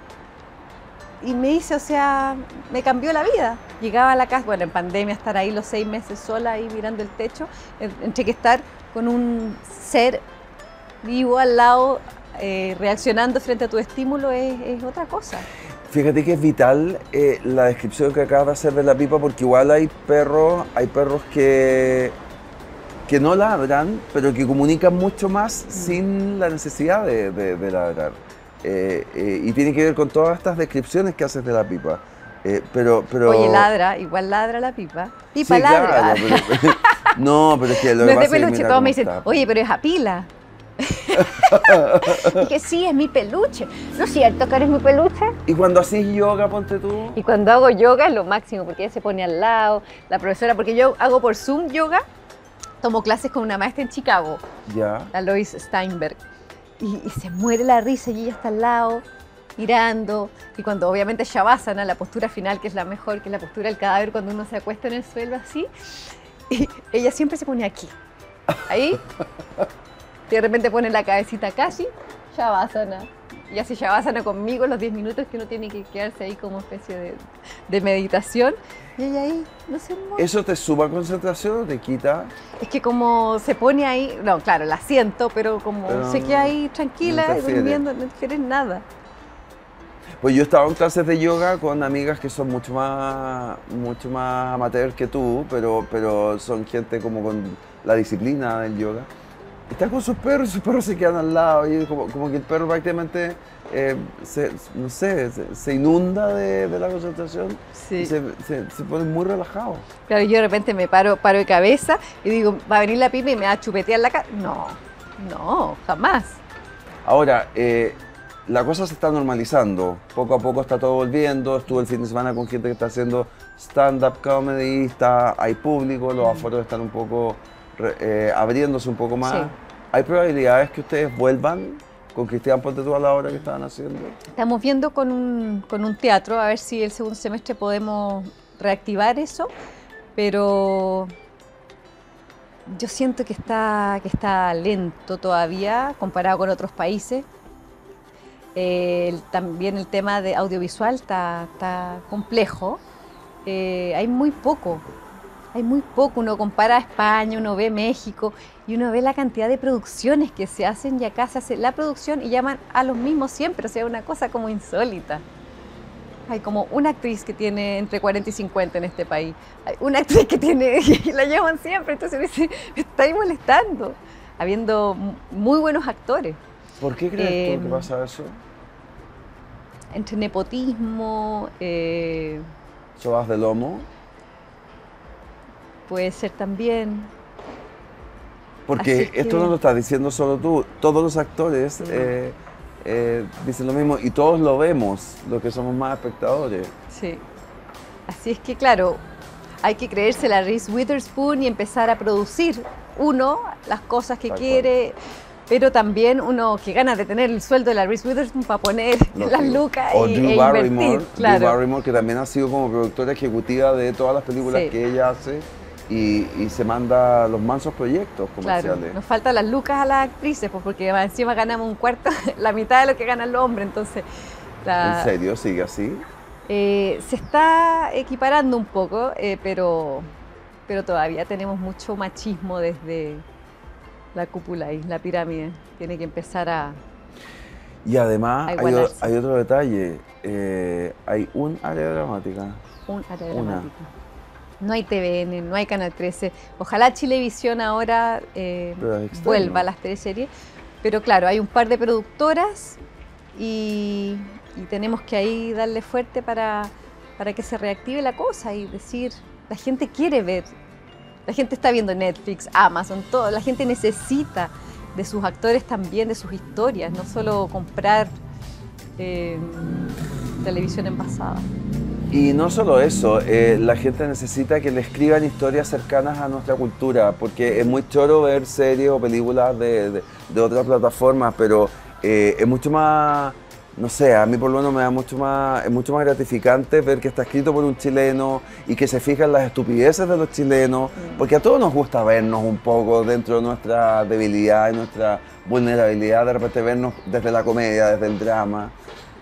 me dice, o sea, me cambió la vida. Llegaba a la casa, bueno, en pandemia, estar ahí los 6 meses sola, ahí mirando el techo, entre que estar con un ser vivo al lado, reaccionando frente a tu estímulo, es otra cosa. Fíjate que es vital la descripción que acabas de hacer de la Pipa, porque igual hay perros que no ladran, pero que comunican mucho más sin la necesidad de ladrar. Y tiene que ver con todas estas descripciones que haces de la Pipa. Pero... Oye, ladra, igual ladra la Pipa. Pipa sí, ladra. Claro, no, pero es que lo no que es de pasa es peluche, todos me dicen, oye, pero es a pila. Dije, sí, es mi peluche. ¿No es cierto que eres mi peluche? ¿Y cuando haces yoga, ponte tú? Y cuando hago yoga es lo máximo, porque ella se pone al lado, la profesora, porque yo hago por Zoom yoga, tomo clases con una maestra en Chicago, la Lois Steinberg. Y se muere la risa y ella está al lado, mirando. Y cuando obviamente Shavasana, la postura final, que es la mejor, que es la postura del cadáver cuando uno se acuesta en el suelo así, y ella siempre se pone aquí, ahí, y de repente pone la cabecita casi, Shavasana. y hace Shavasana conmigo los 10 minutos que uno tiene que quedarse ahí como especie de meditación. Y ella ahí no se mueve. ¿Eso te suma concentración o te quita? Es que como se pone ahí, no, claro, la siento, pero como se queda ahí tranquila, no interfiere. durmiendo, no interfiere en nada. Pues yo estaba en clases de yoga con amigas que son mucho más amateur que tú, pero son gente como con la disciplina del yoga. Están con sus perros y sus perros se quedan al lado y como que el perro prácticamente se inunda de la concentración y se pone muy relajado. Claro, yo de repente me paro de cabeza y digo, va a venir la pipa y me va a chupetear la cara. No, jamás. Ahora, la cosa se está normalizando, poco a poco está todo volviendo. Estuve el fin de semana con gente que está haciendo stand-up comedy, hay público, los aforos están un poco abriéndose un poco más. Sí. ¿Hay probabilidades que ustedes vuelvan con Cristian, ponte tú a la hora que estaban haciendo? Estamos viendo con un teatro a ver si el segundo semestre podemos reactivar eso, pero yo siento que está lento todavía comparado con otros países. También el tema de audiovisual está complejo. Hay muy poco, uno compara a España, uno ve México y uno ve la cantidad de producciones que se hacen y acá se hace la producción y llaman a los mismos siempre, o sea, una cosa como insólita. Hay como una actriz que tiene entre 40 y 50 en este país, hay una actriz que tiene y la llaman siempre, entonces me estáis molestando, habiendo muy buenos actores. ¿Por qué crees tú que pasa eso? Entre nepotismo... ¿Sobas de lomo? Puede ser también. Porque esto no lo estás diciendo solo tú, todos los actores dicen lo mismo y todos lo vemos, los que somos más espectadores. Sí. Así es que, claro, hay que creerse la Reese Witherspoon y empezar a producir las cosas que quiere, pero también que ganas de tener el sueldo de la Reese Witherspoon para poner las lucas o Drew Barrymore, Drew Barrymore, que también ha sido como productora ejecutiva de todas las películas que ella hace. Y se manda los mansos proyectos comerciales. Claro, nos faltan las lucas a las actrices, pues porque encima ganamos un cuarto, la mitad de lo que ganan los hombres, entonces... ¿En serio? ¿Sigue así? Se está equiparando un poco, pero todavía tenemos mucho machismo desde la cúpula y la pirámide. Tiene que empezar a... Y además hay otro detalle, hay un área dramática. Un área dramática. No hay TVN, no hay Canal 13. Ojalá Chilevisión ahora vuelva a las teleseries. Pero claro, hay un par de productoras y tenemos que ahí darle fuerte para que se reactive la cosa y decir, la gente quiere ver. La gente está viendo Netflix, Amazon, todo. La gente necesita de sus actores también, de sus historias, no solo comprar televisión envasada. Y no solo eso, la gente necesita que le escriban historias cercanas a nuestra cultura, porque es muy choro ver series o películas de otras plataformas, pero es mucho más, no sé, a mí por lo menos me da es mucho más gratificante ver que está escrito por un chileno y que se fijan las estupideces de los chilenos, porque a todos nos gusta vernos un poco dentro de nuestra debilidad y nuestra vulnerabilidad, de repente vernos desde la comedia, desde el drama.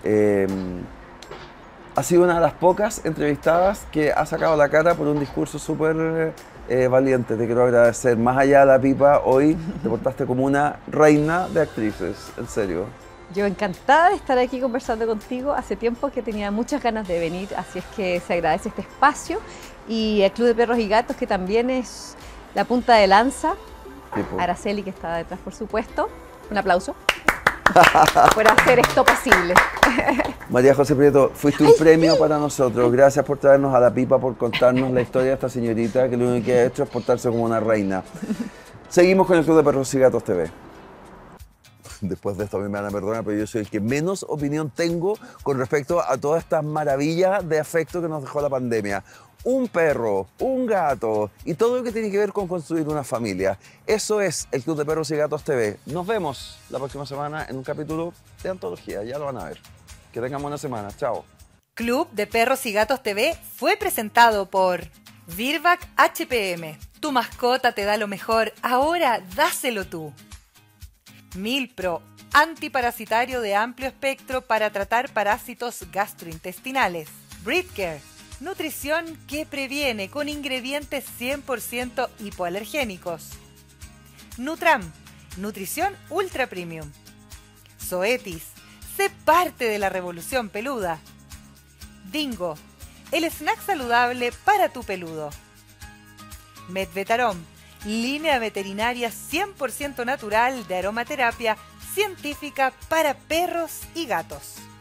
Ha sido una de las pocas entrevistadas que ha sacado la cara por un discurso súper valiente. Te quiero agradecer. Más allá de la pipa, hoy te portaste como una reina de actrices, en serio. Yo encantada de estar aquí conversando contigo. Hace tiempo que tenía muchas ganas de venir, así es que se agradece este espacio. Y el Club de Perros y Gatos, que también es la punta de lanza. Araceli, que está detrás, por supuesto. Un aplauso. Por hacer esto posible. María José Prieto, fuiste un premio para nosotros. Gracias por traernos a la pipa, por contarnos la historia de esta señorita que lo único que ha hecho es portarse como una reina. Seguimos con el Club de Perros y Gatos TV. Después de esto a mí me van a perdonar, pero yo soy el que menos opinión tengo con respecto a todas estas maravillas de afecto que nos dejó la pandemia. Un perro, un gato y todo lo que tiene que ver con construir una familia. Eso es el Club de Perros y Gatos TV. Nos vemos la próxima semana en un capítulo de antología. Ya lo van a ver. Que tengan buena semana. Chao. Club de Perros y Gatos TV fue presentado por Virbac HPM. Tu mascota te da lo mejor. Ahora dáselo tú. Milpro antiparasitario de amplio espectro para tratar parásitos gastrointestinales. Breedcare, nutrición que previene con ingredientes 100% hipoalergénicos. Nutram, nutrición ultra premium. Zoetis, sé parte de la revolución peluda. Dingo, el snack saludable para tu peludo. Medvetarom, línea veterinaria 100% natural de aromaterapia científica para perros y gatos.